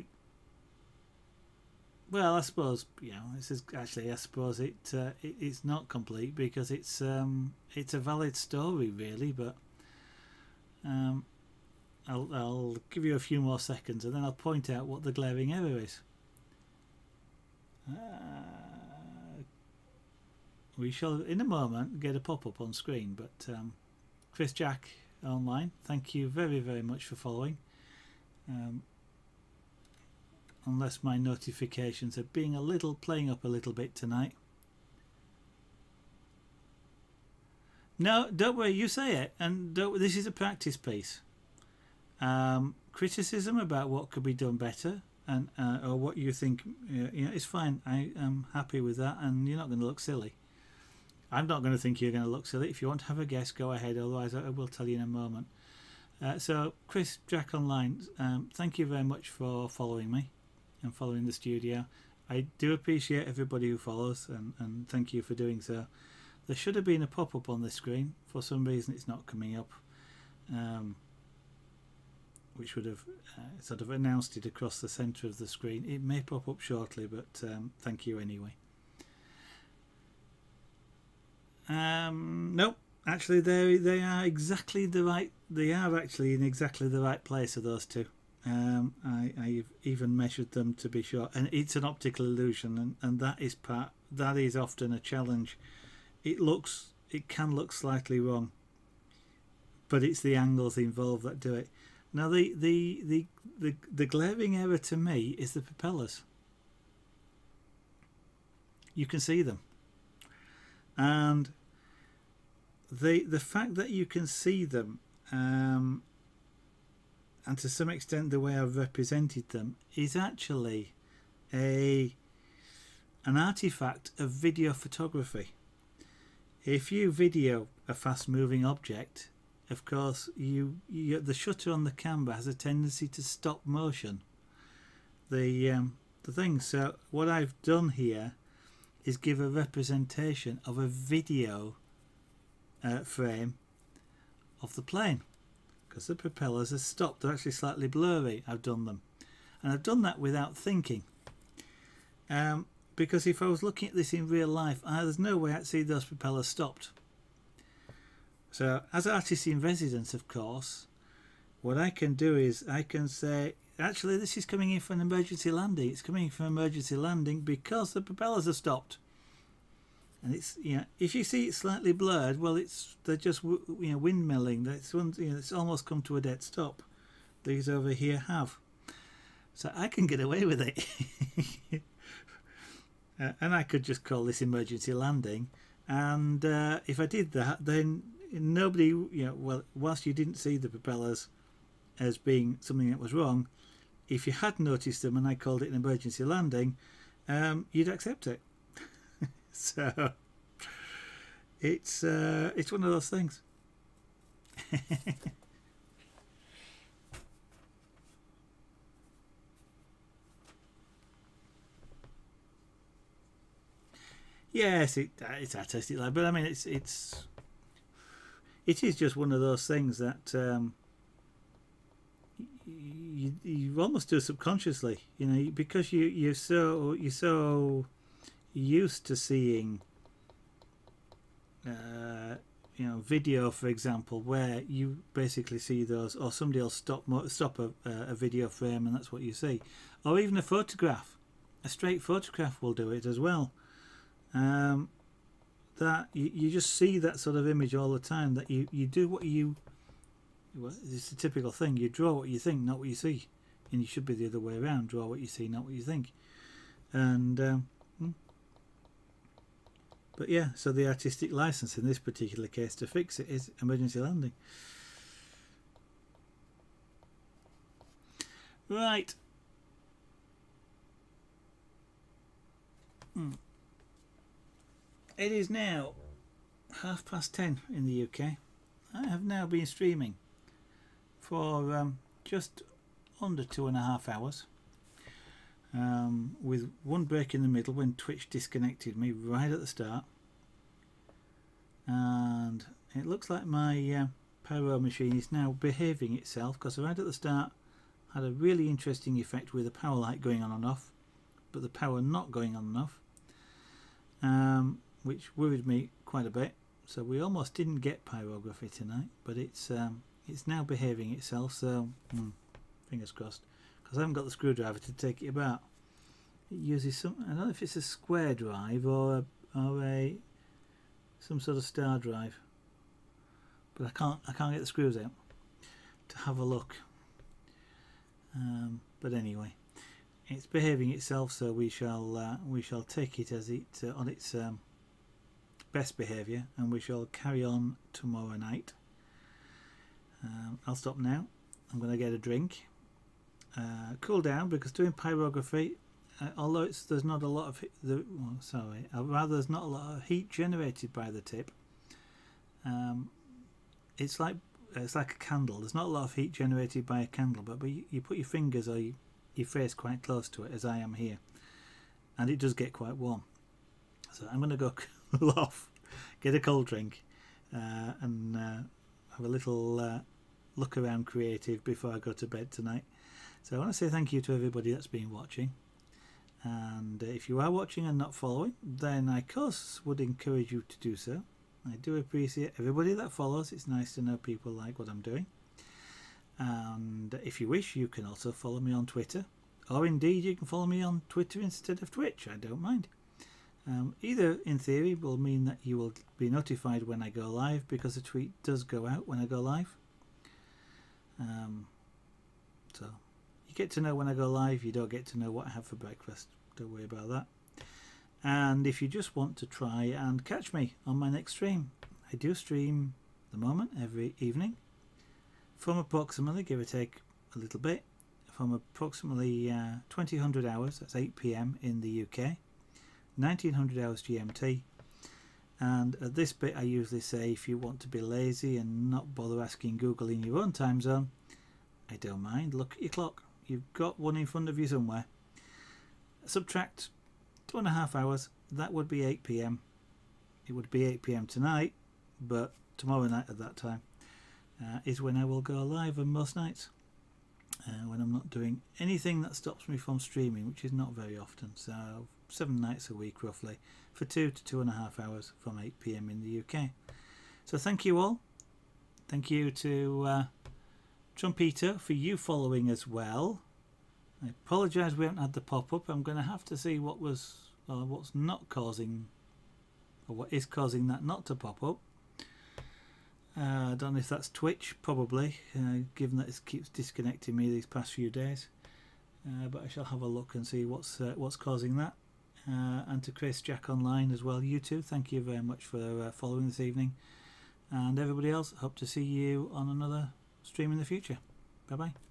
Well, I suppose, you know, this is actually, I suppose it's not complete, because it's a valid story really, but I'll give you a few more seconds and then I'll point out what the glaring error is. We shall in a moment get a pop-up on screen, but Chris Jack online, thank you very much for following. Unless my notifications are playing up a little bit tonight. No, don't worry, you say it, and this is a practice piece. Criticism about what could be done better, and or what you think, you know, it's fine. I am happy with that, and you're not going to look silly. I'm not going to think you're going to look silly. If you want to have a guess, go ahead. Otherwise, I will tell you in a moment. So, Chris Jack online, thank you very much for following me. and following the studio. I do appreciate everybody who follows, and thank you for doing so. There should have been a pop-up on the screen. For some reason it's not coming up, which would have sort of announced it across the centre of the screen. It may pop up shortly, but thank you anyway. Nope, actually they are exactly the right. They are actually in exactly the right place of those two. I've even measured them to be sure, and it's an optical illusion, and that is often a challenge. It can look slightly wrong, but it's the angles involved that do it. Now the glaring error to me is the propellers. You can see them, and the fact that you can see them, and to some extent the way I've represented them, is actually an artifact of video photography. If you video a fast moving object, of course the shutter on the camera has a tendency to stop motion the thing. So what I've done here is give a representation of a video frame of the plane, because the propellers are stopped. They're actually slightly blurry. I've done them, and I've done that without thinking, because if I was looking at this in real life, there's no way I'd see those propellers stopped. So as artist in residence, of course, what I can do is I can say, actually this is coming in for an emergency landing. It's coming in for an emergency landing because the propellers are stopped. And it's, you know, if you see it slightly blurred, well, they're just, you know, windmilling. It's almost come to a dead stop. These over here have. So I can get away with it. And I could just call this emergency landing. And if I did that, then nobody, you know, well, whilst you didn't see the propellers as being something that was wrong, if you had noticed them and I called it an emergency landing, you'd accept it. So it's one of those things. Yes, it's artistic, but I mean it is just one of those things that you almost do subconsciously, you know, because you're so used to seeing you know, video, for example, where you basically see those, or somebody will stop a video frame and that's what you see, or even a photograph. A straight photograph will do it as well. That you just see that sort of image all the time, that you do what you, well, it's a typical thing, you draw what you think, not what you see, and you should be the other way around, draw what you see, not what you think. And but yeah, so the artistic license in this particular case to fix it is emergency landing. Right. It is now 10:30 in the UK. I have now been streaming for just under 2.5 hours, with one break in the middle when Twitch disconnected me right at the start, and it looks like my Pyro machine is now behaving itself, because right at the start had a really interesting effect with the power light going on and off, but the power not going on and off, which worried me quite a bit. So we almost didn't get pyrography tonight, but it's now behaving itself, so fingers crossed, because I haven't got the screwdriver to take it about. It uses some, I don't know if it's a square drive or some sort of star drive, but I can't get the screws out to have a look. But anyway, it's behaving itself, so we shall take it as it on its best behaviour, and we shall carry on tomorrow night. I'll stop now. I'm going to get a drink, cool down, because doing pyrography, although there's not a lot of there's not a lot of heat generated by the tip. It's like a candle. There's not a lot of heat generated by a candle, but you put your fingers or you your face quite close to it, as I am here, and it does get quite warm. So I'm going to go cool off, get a cold drink, and have a little look around creative before I go to bed tonight. So I want to say thank you to everybody that's been watching, and if you are watching and not following, then I of course would encourage you to do so. I do appreciate everybody that follows. It's nice to know people like what I'm doing. And if you wish, you can also follow me on Twitter, or indeed you can follow me on Twitter instead of Twitch. I don't mind. Either in theory will mean that you will be notified when I go live, because the tweet does go out when I go live. So you get to know when I go live. You don't get to know what I have for breakfast. Don't worry about that. And if you just want to try and catch me on my next stream, I do stream at the moment every evening from approximately, give or take a little bit, from approximately 2000 hours, that's 8 PM in the UK, 1900 hours GMT. And at this bit I usually say, if you want to be lazy and not bother asking Google in your own time zone, I don't mind, look at your clock. You've got one in front of you somewhere. Subtract 2.5 hours, that would be 8 PM. It would be 8 PM tonight, but tomorrow night at that time is when I will go live on most nights, when I'm not doing anything that stops me from streaming, which is not very often. So 7 nights a week roughly, for 2 to 2.5 hours from 8 PM in the UK. So thank you all. Thank you to Trumpeter for you following as well. I apologise we haven't had the pop-up. I'm going to have to see what's not causing, or what is causing that not to pop up. I don't know if that's Twitch, probably, given that it keeps disconnecting me these past few days. But I shall have a look and see what's causing that. And to Chris, Jack Online as well, you too, thank you very much for following this evening. And everybody else, hope to see you on another stream in the future. Bye bye.